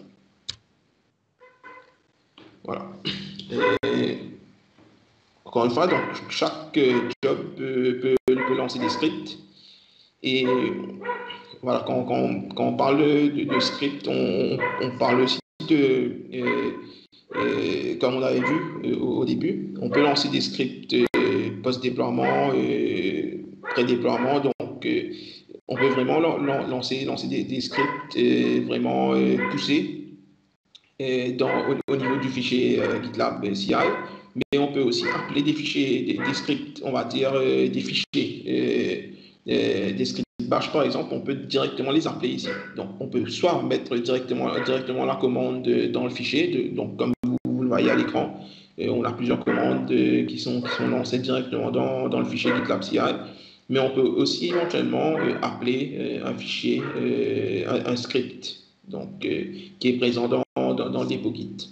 Voilà. Et, encore une fois, donc, chaque job peut, peut, peut lancer des scripts. Et voilà, quand, quand, quand on parle de, de script, on, on, parle aussi de, euh, euh, comme on avait vu euh, au, au début, on peut lancer des scripts euh, post-déploiement, euh, pré-déploiement. Donc, euh, on peut vraiment lancer, lancer des, des scripts euh, vraiment euh, poussés euh, dans, au, au niveau du fichier euh, GitLab C I. Mais on peut aussi appeler des fichiers, des, des scripts, on va dire euh, des fichiers, euh, euh, des scripts bash par exemple, on peut directement les appeler ici. Donc on peut soit mettre directement, directement la commande dans le fichier, de, donc comme vous, vous le voyez à l'écran, euh, on a plusieurs commandes euh, qui, sont, qui sont lancées directement dans, dans le fichier GitLab C I. Mais on peut aussi éventuellement euh, appeler euh, un fichier, euh, un, un, script, donc, euh, qui est présent dans, dans, dans le dépôt Git.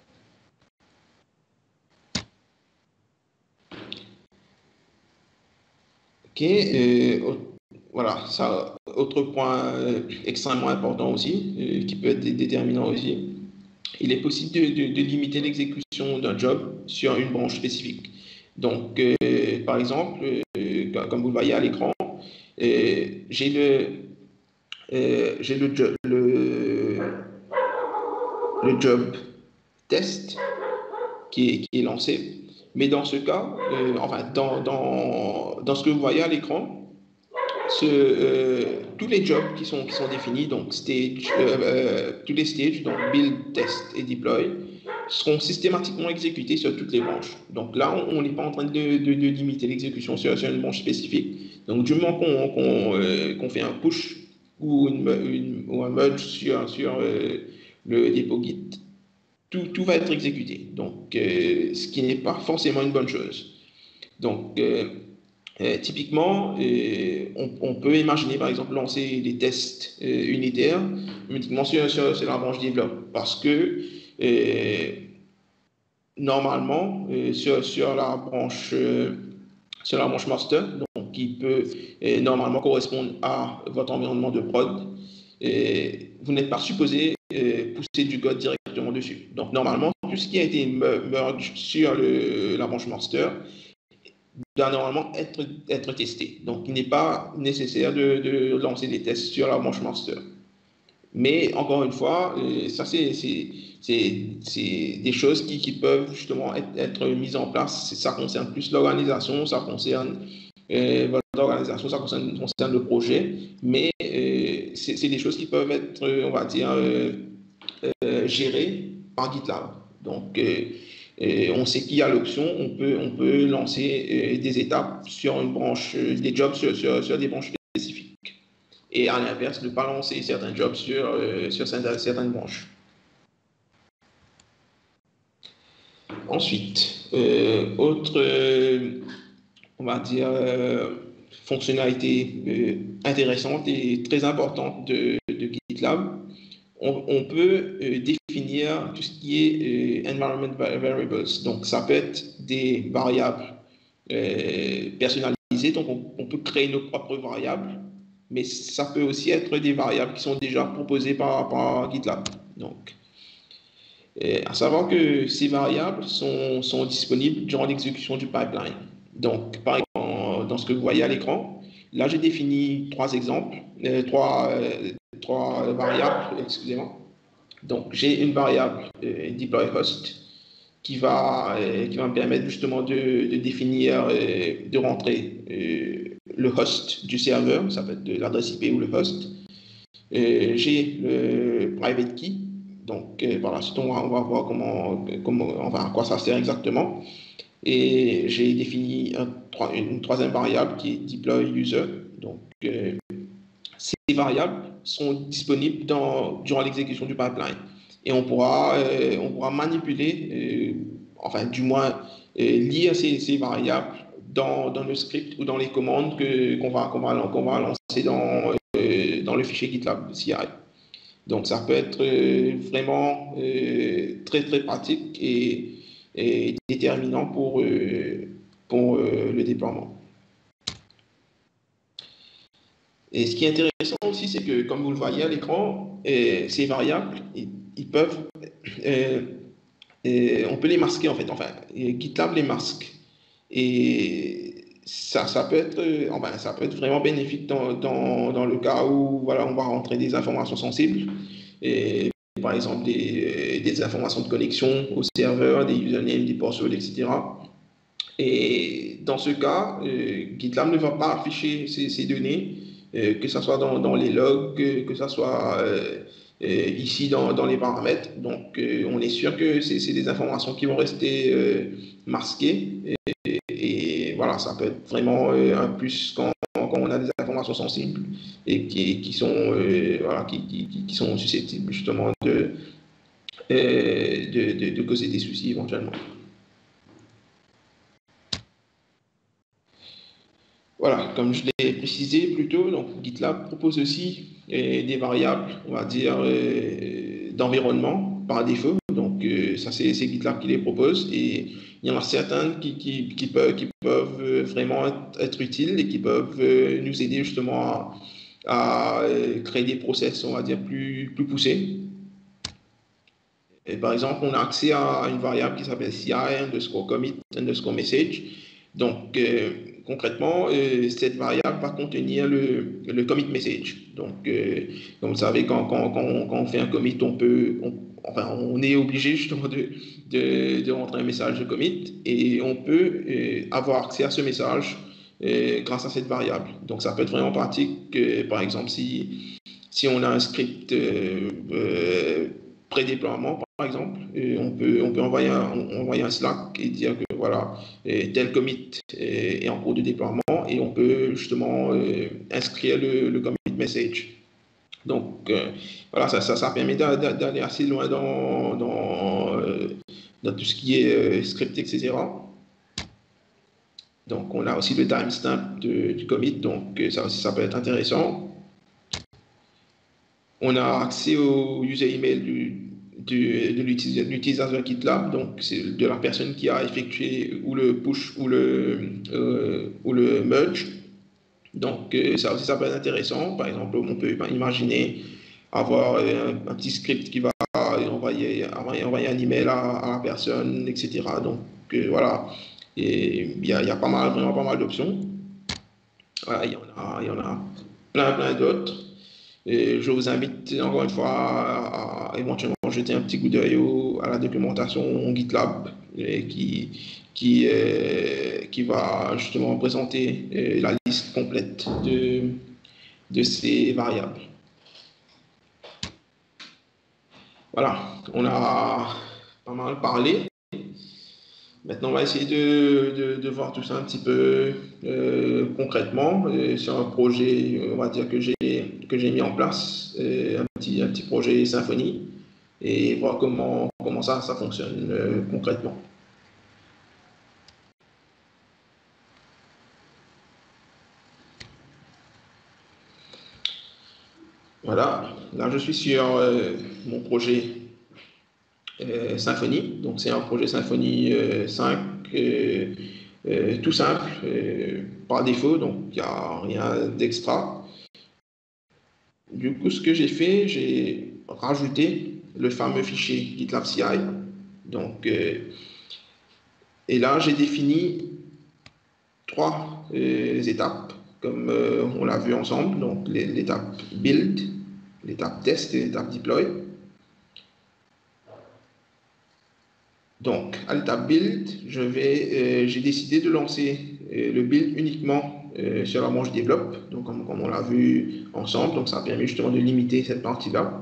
Ok, euh, voilà, ça, autre point euh, extrêmement important aussi, euh, qui peut être déterminant aussi, il est possible de, de, de limiter l'exécution d'un job sur une branche spécifique. Donc, euh, par exemple, euh, comme vous le voyez à l'écran, euh, j'ai le, euh, j'ai le, jo le, le job test qui est, qui est lancé. Mais dans ce cas, euh, enfin, dans, dans, dans ce que vous voyez à l'écran, ce, euh, tous les jobs qui sont, qui sont définis, donc stage, euh, euh, tous les stages, donc build, test et deploy, seront systématiquement exécutés sur toutes les branches. Donc là, on n'est pas en train de, de, de limiter l'exécution sur, sur une branche spécifique. Donc du moment qu'on qu'on euh, qu'on fait un push ou, une, une, ou un merge sur, sur euh, le dépôt Git, tout, tout va être exécuté. Donc, euh, ce qui n'est pas forcément une bonne chose. Donc, euh, euh, typiquement, euh, on, on peut imaginer par exemple lancer des tests euh, unitaires uniquement sur, sur, sur la branche développe parce que euh, normalement, euh, sur, sur la branche euh, sur la branche master, donc qui peut euh, normalement correspondre à votre environnement de prod, et vous n'êtes pas supposé euh, pousser du code directement dessus. Donc normalement, tout ce qui a été merge sur le, la branche master doit normalement être, être testé. Donc il n'est pas nécessaire de, de lancer des tests sur la branche master. Mais encore une fois, euh, ça c'est des choses qui, qui peuvent justement être, être mises en place. Ça concerne plus l'organisation, ça concerne euh, votre organisation, ça concerne, concerne le projet, mais euh, c'est des choses qui peuvent être, on va dire, euh, euh, gérées par GitLab. Donc, euh, euh, on sait qu'il y a l'option, on peut, on peut lancer euh, des étapes sur une branche, euh, des jobs sur, sur, sur des branches spécifiques. Et à l'inverse, ne pas lancer certains jobs sur, euh, sur certaines branches. Ensuite, euh, autre, euh, on va dire, euh, fonctionnalités euh, intéressantes et très importantes de, de GitLab. On, on peut euh, définir tout ce qui est euh, environment variables. Donc, ça peut être des variables euh, personnalisées. Donc, on, on peut créer nos propres variables, mais ça peut aussi être des variables qui sont déjà proposées par, par GitLab. Donc, euh, à savoir que ces variables sont, sont disponibles durant l'exécution du pipeline. Donc, par exemple, dans ce que vous voyez à l'écran, là, j'ai défini trois exemples, euh, trois, euh, trois variables, excusez-moi. Donc, j'ai une variable euh, deploy host qui va, euh, qui va me permettre justement de, de définir, euh, de rentrer euh, le host du serveur, ça peut être l'adresse I P ou le host. Euh, j'ai le private key, donc euh, par la suite on va, on va voir comment, comment, enfin, à quoi ça sert exactement. Et j'ai défini un, une troisième variable qui est deploy user. Donc, euh, ces variables sont disponibles dans, durant l'exécution du pipeline. Et on pourra, euh, on pourra manipuler, euh, enfin du moins euh, lire ces, ces variables dans, dans le script ou dans les commandes que, qu'on, va, qu'on, va, qu'on va lancer dans, euh, dans le fichier GitLab C I. Donc ça peut être euh, vraiment euh, très très pratique et, et déterminant pour, euh, pour euh, le déploiement. Et ce qui est intéressant aussi, c'est que, comme vous le voyez à l'écran, euh, ces variables, ils, ils peuvent, euh, euh, on peut les masquer en fait. Enfin, GitLab les masque. Et ça, ça peut être, euh, enfin, ça peut être vraiment bénéfique dans, dans, dans le cas où, voilà, on va rentrer des informations sensibles. Et, par exemple, des, des informations de connexion au serveur, des usernames, des passwords, et cetera. Et dans ce cas, euh, GitLab ne va pas afficher ces, ces données, euh, que ce soit dans, dans les logs, que ce soit euh, euh, ici dans, dans, les paramètres. Donc, euh, on est sûr que c'est des informations qui vont rester euh, masquées. Et, et, voilà, ça peut être vraiment euh, un plus quand, quand on a des informations sensibles et qui, qui, sont, euh, voilà, qui, qui, qui sont susceptibles justement de, euh, de, de, de causer des soucis éventuellement. Voilà, comme je l'ai précisé plus tôt, donc GitLab propose aussi euh, des variables, on va dire, euh, d'environnement par défaut. Donc, euh, ça, c'est GitLab qui les propose. Et il y en a certaines qui, qui, qui peuvent, qui peuvent vraiment être, être utiles et qui peuvent euh, nous aider justement à, à euh, créer des process, on va dire, plus, plus poussés. Et par exemple, on a accès à une variable qui s'appelle C I underscore commit underscore message. Donc, euh, concrètement, euh, cette variable va contenir le, le commit message. Donc, euh, comme vous savez, quand, quand, quand, quand on fait un commit, on peut, on, enfin, on est obligé justement de, de, de rentrer un message de commit et on peut euh, avoir accès à ce message euh, grâce à cette variable. Donc, ça peut être vraiment pratique. Euh, par exemple, si, si on a un script euh, euh, pré-déploiement, par exemple, et on peut, on peut envoyer, un, envoyer un Slack et dire que voilà, tel commit est en cours de déploiement et on peut justement euh, inscrire le, le commit message. Donc euh, voilà, ça, ça, ça permet d'aller assez loin dans, dans, euh, dans tout ce qui est euh, script, et cetera. Donc on a aussi le timestamp du commit, donc ça aussi ça peut être intéressant. On a accès au user email du, de, de l'utilisateur GitLab, donc c'est de la personne qui a effectué ou le push ou le, euh, ou le merge. Donc euh, ça aussi ça peut être intéressant. Par exemple, on peut imaginer avoir un, un petit script qui va envoyer, envoyer un email à, à la personne, et cetera. Donc euh, voilà, il y a, y a pas mal, vraiment pas mal d'options. Voilà, il y en a, il y en a plein, plein d'autres. Et je vous invite encore une fois à, à éventuellement jeter un petit coup d'œil à la documentation GitLab et qui, qui, euh, qui va justement présenter euh, la liste complète de, de ces variables. Voilà, on a pas mal parlé. Maintenant, on va essayer de, de, de voir tout ça un petit peu euh, concrètement euh, sur un projet, on va dire, que j'ai que j'ai mis en place, euh, un, petit, un petit projet Symfony, et voir comment, comment ça, ça fonctionne euh, concrètement. Voilà, là je suis sur euh, mon projet euh, Symfony. Donc c'est un projet Symfony euh, cinq, euh, euh, tout simple, euh, par défaut, donc il n'y a rien d'extra. Du coup, ce que j'ai fait, j'ai rajouté le fameux fichier GitLab C I. Donc, euh, et là, j'ai défini trois euh, étapes, comme euh, on l'a vu ensemble. Donc, l'étape build, l'étape test et l'étape deploy. Donc, à l'étape build, je vais, euh, j'ai décidé de lancer euh, le build uniquement euh, sur la branche développe, donc comme, comme on l'a vu ensemble. Donc, ça permet justement de limiter cette partie-là.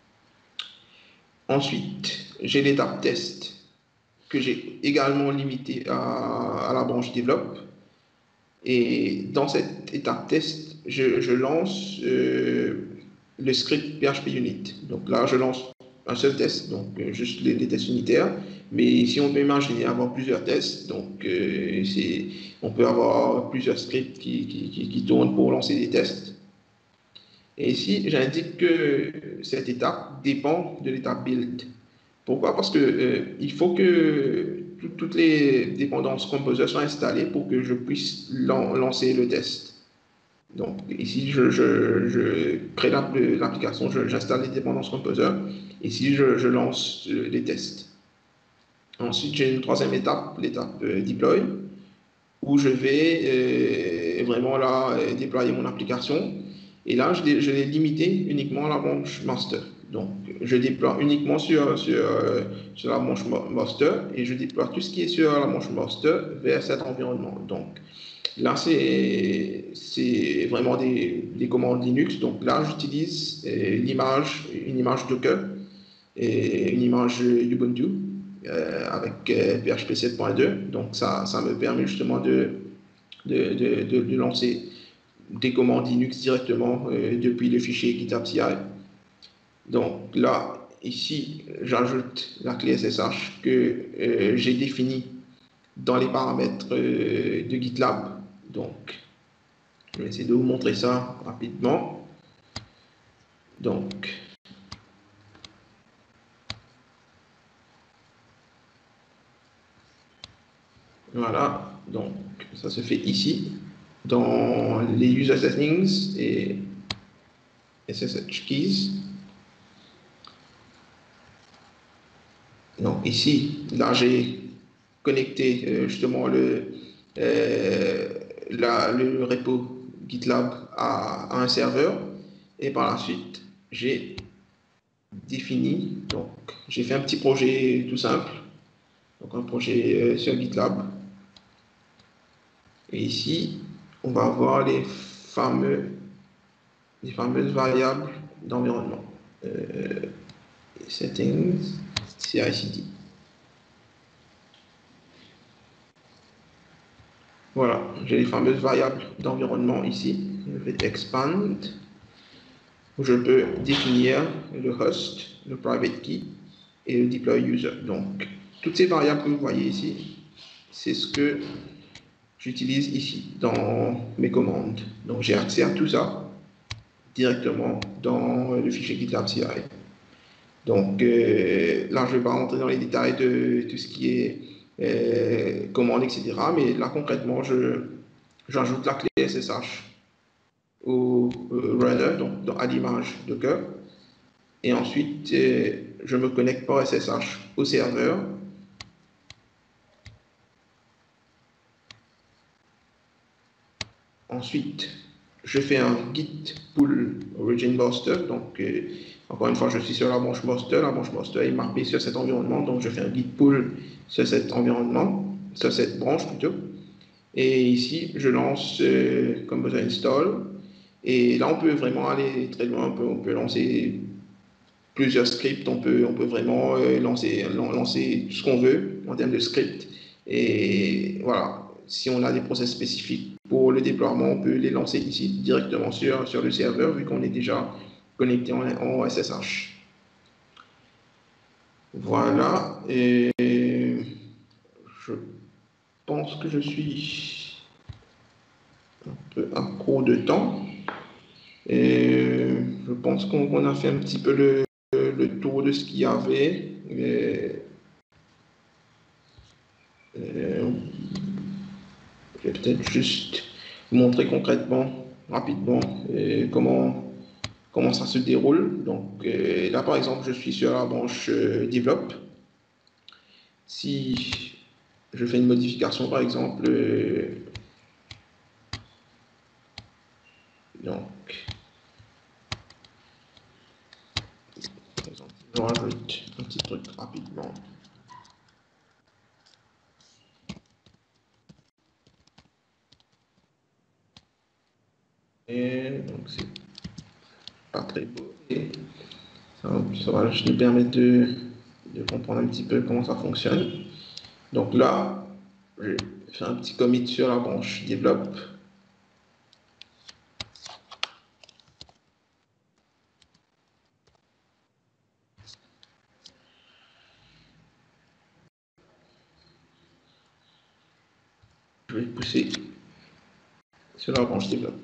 Ensuite, j'ai l'étape test que j'ai également limitée à, à la branche développe. Et dans cette étape test, je, je lance euh, le script P H P Unit. Donc là, je lance un seul test, donc euh, juste les, les tests unitaires. Mais si on peut imaginer avoir plusieurs tests, donc euh, on peut avoir plusieurs scripts qui, qui, qui, qui tournent pour lancer des tests. Et ici, j'indique que cette étape dépend de l'étape build. Pourquoi? Parce que euh, il faut que tout, toutes les dépendances Composer soient installées pour que je puisse lan lancer le test. Donc ici, je, je, je crée l'application, j'installe les dépendances Composer. Ici, je, je lance euh, les tests. Ensuite, j'ai une troisième étape, l'étape euh, deploy, où je vais euh, vraiment là euh, déployer mon application. Et là, je l'ai, je l'ai limité uniquement à la branche master. Donc, je déploie uniquement sur, sur, euh, sur la branche master et je déploie tout ce qui est sur la branche master vers cet environnement. Donc, là, c'est, c'est vraiment des, des commandes Linux. Donc, là, j'utilise euh, l'image, une image Docker et une image Ubuntu euh, avec euh, P H P sept point deux. Donc, ça, ça me permet justement de, de, de, de, de lancer des commandes Linux directement euh, depuis le fichier GitHub C I. Donc là, ici, j'ajoute la clé S S H que euh, j'ai définie dans les paramètres euh, de GitLab. Donc, je vais essayer de vous montrer ça rapidement. Donc, voilà. Donc, ça se fait ici, dans les user settings et S S H keys. Donc ici, là j'ai connecté euh, justement le, euh, la, le repo GitLab à, à un serveur et par la suite j'ai défini, donc j'ai fait un petit projet tout simple, donc un projet euh, sur GitLab et ici on va avoir les fameux les fameuses variables d'environnement euh, settings C I C D. Voilà, j'ai les fameuses variables d'environnement ici. Je vais expand, où je peux définir le host, le private key et le deploy user. Donc, toutes ces variables que vous voyez ici, c'est ce que j'utilise ici dans mes commandes. Donc, j'ai accès à tout ça directement dans le fichier GitLab C I. Donc, euh, là, je ne vais pas rentrer dans les détails de tout ce qui est euh, commande, et cetera. Mais là, concrètement, je, j'ajoute la clé S S H au euh, runner, donc dans, à l'image Docker. Et ensuite, euh, je me connecte par S S H au serveur. Ensuite, je fais un git pull origin master. Donc, euh, encore une fois, je suis sur la branche master. La branche master est mappée sur cet environnement. Donc, je fais un git pull sur cet environnement, sur cette branche plutôt. Et ici, je lance euh, comme besoin install. Et là, on peut vraiment aller très loin. On peut, on peut lancer plusieurs scripts. On peut, on peut vraiment euh, lancer, lancer ce qu'on veut en termes de script. Et voilà, si on a des process spécifiques pour le déploiement, on peut les lancer ici directement sur, sur le serveur vu qu'on est déjà connecté en, en S S H. Voilà. Et je pense que je suis un peu accro de temps. Et je pense pense qu'on qu'on a fait un petit peu le, le tour de ce qu'il y avait. Et, et, je vais peut-être juste vous montrer concrètement, rapidement, et comment, comment ça se déroule. Donc euh, là, par exemple, je suis sur la branche euh, Develop. Si je fais une modification, par exemple, euh, donc, par exemple, je rajoute un petit truc rapidement. Et donc, c'est pas très beau. Et ça, ça va juste nous permettre de, de comprendre un petit peu comment ça fonctionne. Donc là, je vais faire un petit commit sur la branche Develop. Je vais pousser sur la branche Develop.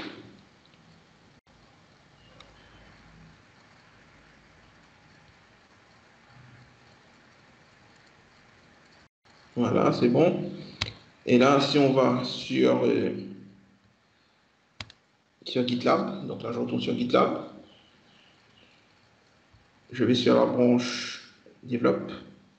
Voilà, c'est bon. Et là, si on va sur, euh, sur GitLab, donc là je retourne sur GitLab, je vais sur la branche Develop.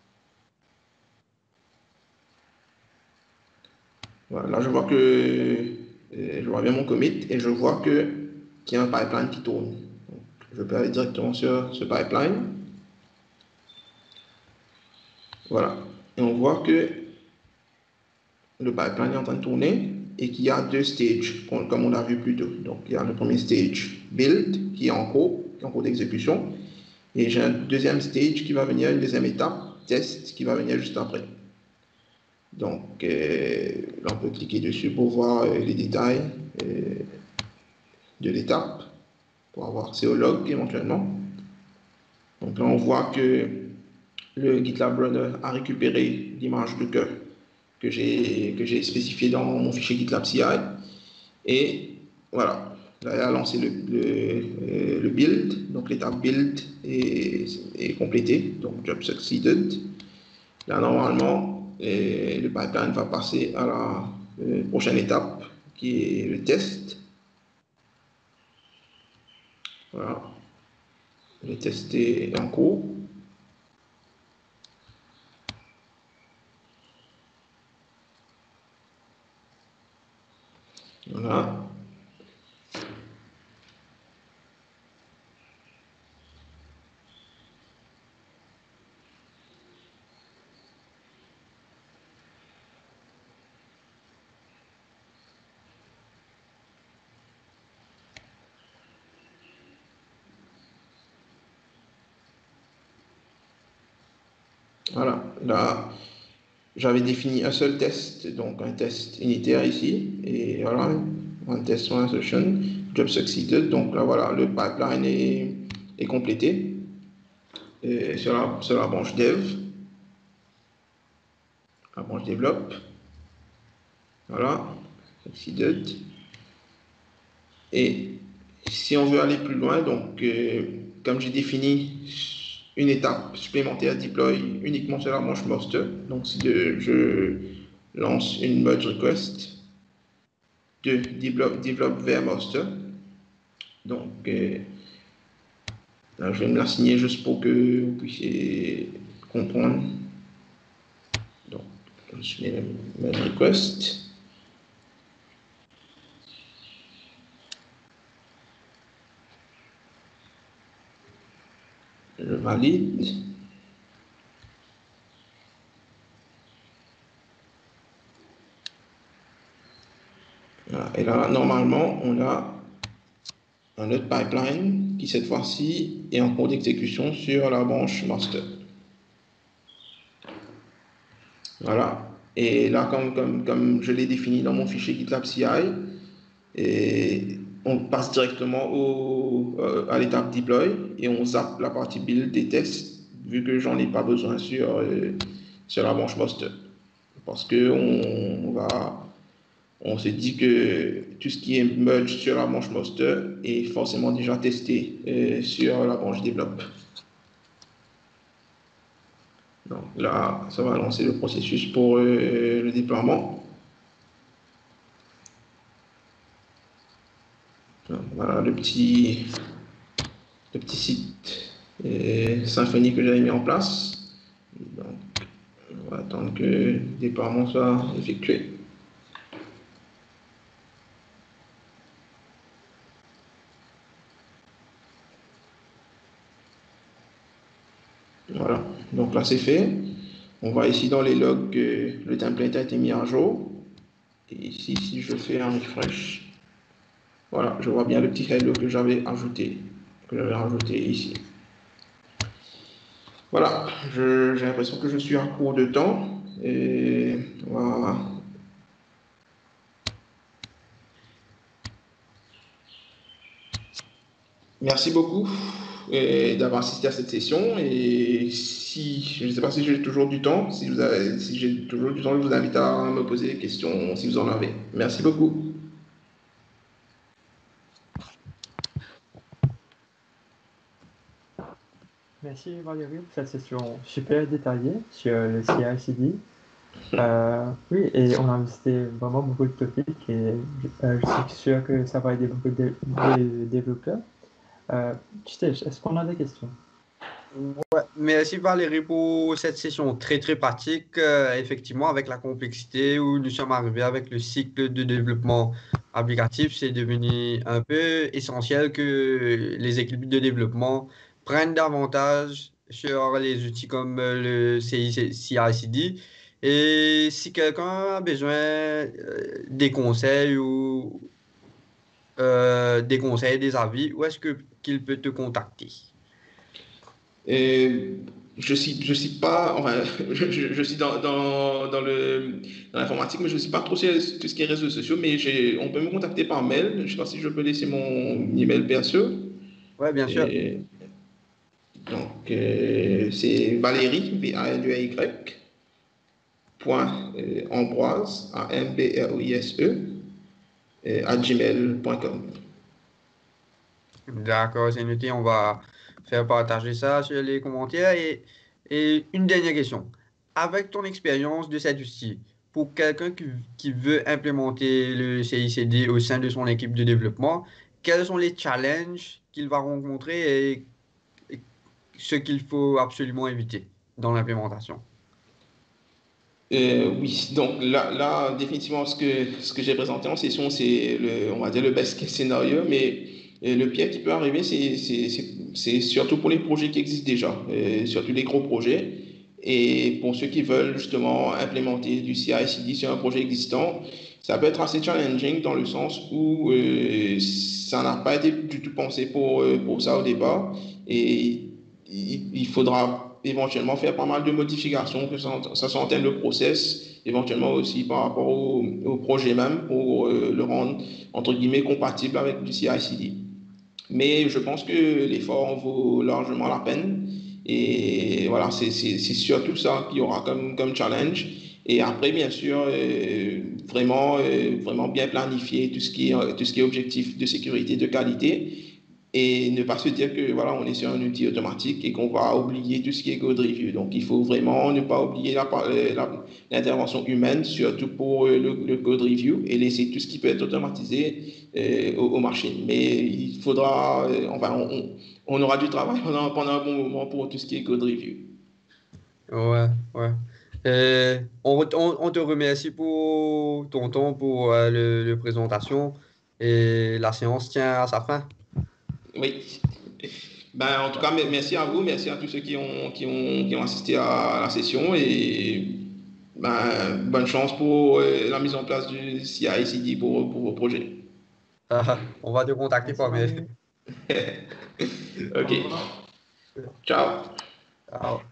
Voilà, là je vois que euh, je vois bien mon commit et je vois que qu'il y a un pipeline qui tourne. Donc, je peux aller directement sur ce pipeline. Voilà. Et on voit que le pipeline est en train de tourner et qu'il y a deux stages, comme on a vu plus tôt. Donc, il y a le premier stage build qui est en cours, qui est en cours d'exécution. Et j'ai un deuxième stage qui va venir, une deuxième étape, test, qui va venir juste après. Donc, euh, là, on peut cliquer dessus pour voir euh, les détails euh, de l'étape, pour avoir accès au log éventuellement. Donc là, on voit que le GitLab Runner a récupéré l'image de cœur que j'ai que j'ai spécifié dans mon fichier GitLab C I. Et voilà, là, il a lancé le, le, euh, le build. Donc l'étape build est, est complétée, donc job succeeded. Là, normalement, euh, le pipeline va passer à la euh, prochaine étape, qui est le test. Voilà, le test est en cours. Voilà. Voilà, là, j'avais défini un seul test, donc un test unitaire ici, et voilà, one test, one assertion, job succeeded, donc là, voilà, le pipeline est, est complété et sur, la, sur la branche dev, la branche develop, voilà, succeeded, et si on veut aller plus loin, donc, euh, comme j'ai défini une étape supplémentaire deploy uniquement sur la branche master, donc si de, je lance une merge request de develop, develop vers master. Donc, euh, là, je vais me la signer juste pour que vous puissiez comprendre. Donc, je mets merge request. Je valide. Voilà. Et là, normalement, on a un autre pipeline qui, cette fois-ci, est en cours d'exécution sur la branche master. Voilà. Et là, comme, comme, comme je l'ai défini dans mon fichier GitLab C I, et on passe directement au, euh, à l'étape deploy et on zappe la partie build des tests, vu que j'en ai pas besoin sur, euh, sur la branche master. Parce qu'on on va on se dit que tout ce qui est merge sur la branche master est forcément déjà testé euh, sur la branche développe. Donc là, ça va lancer le processus pour euh, le déploiement. Donc, voilà le petit, le petit site euh, Symfony que j'avais mis en place. Donc, on va attendre que le déploiement soit effectué. Voilà, donc là c'est fait. On voit ici dans les logs que le template a été mis à jour. Et ici, si je fais un refresh, voilà, je vois bien le petit hello que j'avais ajouté, que j'avais rajouté ici. Voilà, j'ai l'impression que je suis à court de temps. Et voilà. Merci beaucoup euh, d'avoir assisté à cette session. Et si, je ne sais pas si j'ai toujours du temps, si, vous avez, si j'ai toujours du temps, je vous invite à me poser des questions si vous en avez. Merci beaucoup. Merci Valérie pour cette session super détaillée sur le C I C D. Euh, oui, et on a visité vraiment beaucoup de topics et euh, je suis sûr que ça va aider beaucoup de, de développeurs. Euh, Stitch, est-ce qu'on a des questions? Ouais, merci Valérie pour cette session très très pratique. Euh, effectivement, avec la complexité où nous sommes arrivés avec le cycle de développement applicatif, c'est devenu un peu essentiel que les équipes de développement prennent davantage sur les outils comme euh, le C I C D. Et si quelqu'un a besoin euh, des conseils ou euh, des conseils, des avis, où est-ce que qu'il peut te contacter? Et je suis, je suis pas, enfin, je, je, je suis dans, dans, dans le, dans l'informatique, mais je ne suis pas trop sur tout ce qui est réseaux sociaux, mais j'ai, on peut me contacter par mail. Je ne sais pas si je peux laisser mon email perso. Ouais, bien sûr. Et donc, euh, c'est Valérie, V A L E Y, point euh, Ambroise, A M B R O I S E, euh, à gmail point com. D'accord, c'est noté. On va faire partager ça sur les commentaires. Et, et une dernière question. Avec ton expérience de cet outil, pour quelqu'un qui, qui veut implémenter le C I C D au sein de son équipe de développement, quels sont les challenges qu'il va rencontrer et, et ce qu'il faut absolument éviter dans l'implémentation? Euh, oui, donc là, là, définitivement, ce que, ce que j'ai présenté en session, c'est le, on va dire le best case scénario, mais euh, le pire qui peut arriver, c'est c'est- c'est- c'est surtout pour les projets qui existent déjà, euh, surtout les gros projets. Et pour ceux qui veulent justement implémenter du C I C D sur un projet existant, ça peut être assez challenging dans le sens où euh, ça n'a pas été du tout pensé pour, euh, pour ça au départ. Et il, il faudra éventuellement faire pas mal de modifications, que ça, ça soit en termes de process, éventuellement aussi par rapport au, au projet même pour euh, le rendre entre guillemets compatible avec du C I C D. Mais je pense que l'effort en vaut largement la peine. Et voilà, c'est surtout ça qu'il y aura comme, comme challenge. Et après, bien sûr, euh, vraiment, euh, vraiment bien planifier tout ce qui est, tout ce qui est objectif de sécurité, de qualité et ne pas se dire que voilà, on est sur un outil automatique et qu'on va oublier tout ce qui est code review. Donc, il faut vraiment ne pas oublier l'intervention humaine, surtout pour euh, le, le, code review, et laisser tout ce qui peut être automatisé euh, aux, aux machines. Mais il faudra, euh, enfin, on, on, aura du travail pendant, pendant un bon moment pour tout ce qui est code review. Ouais, ouais. Euh, on, re- on, on te remercie pour ton temps, pour euh, le, le présentation et la séance tient à sa fin. Oui. Ben, en tout cas, merci à vous, merci à tous ceux qui ont, qui ont, qui ont assisté à la session et ben, bonne chance pour euh, la mise en place du C I C D pour, pour vos projets. On va te contacter Merci par mail. Valérie. Au Ok, revoir. ciao. Ciao.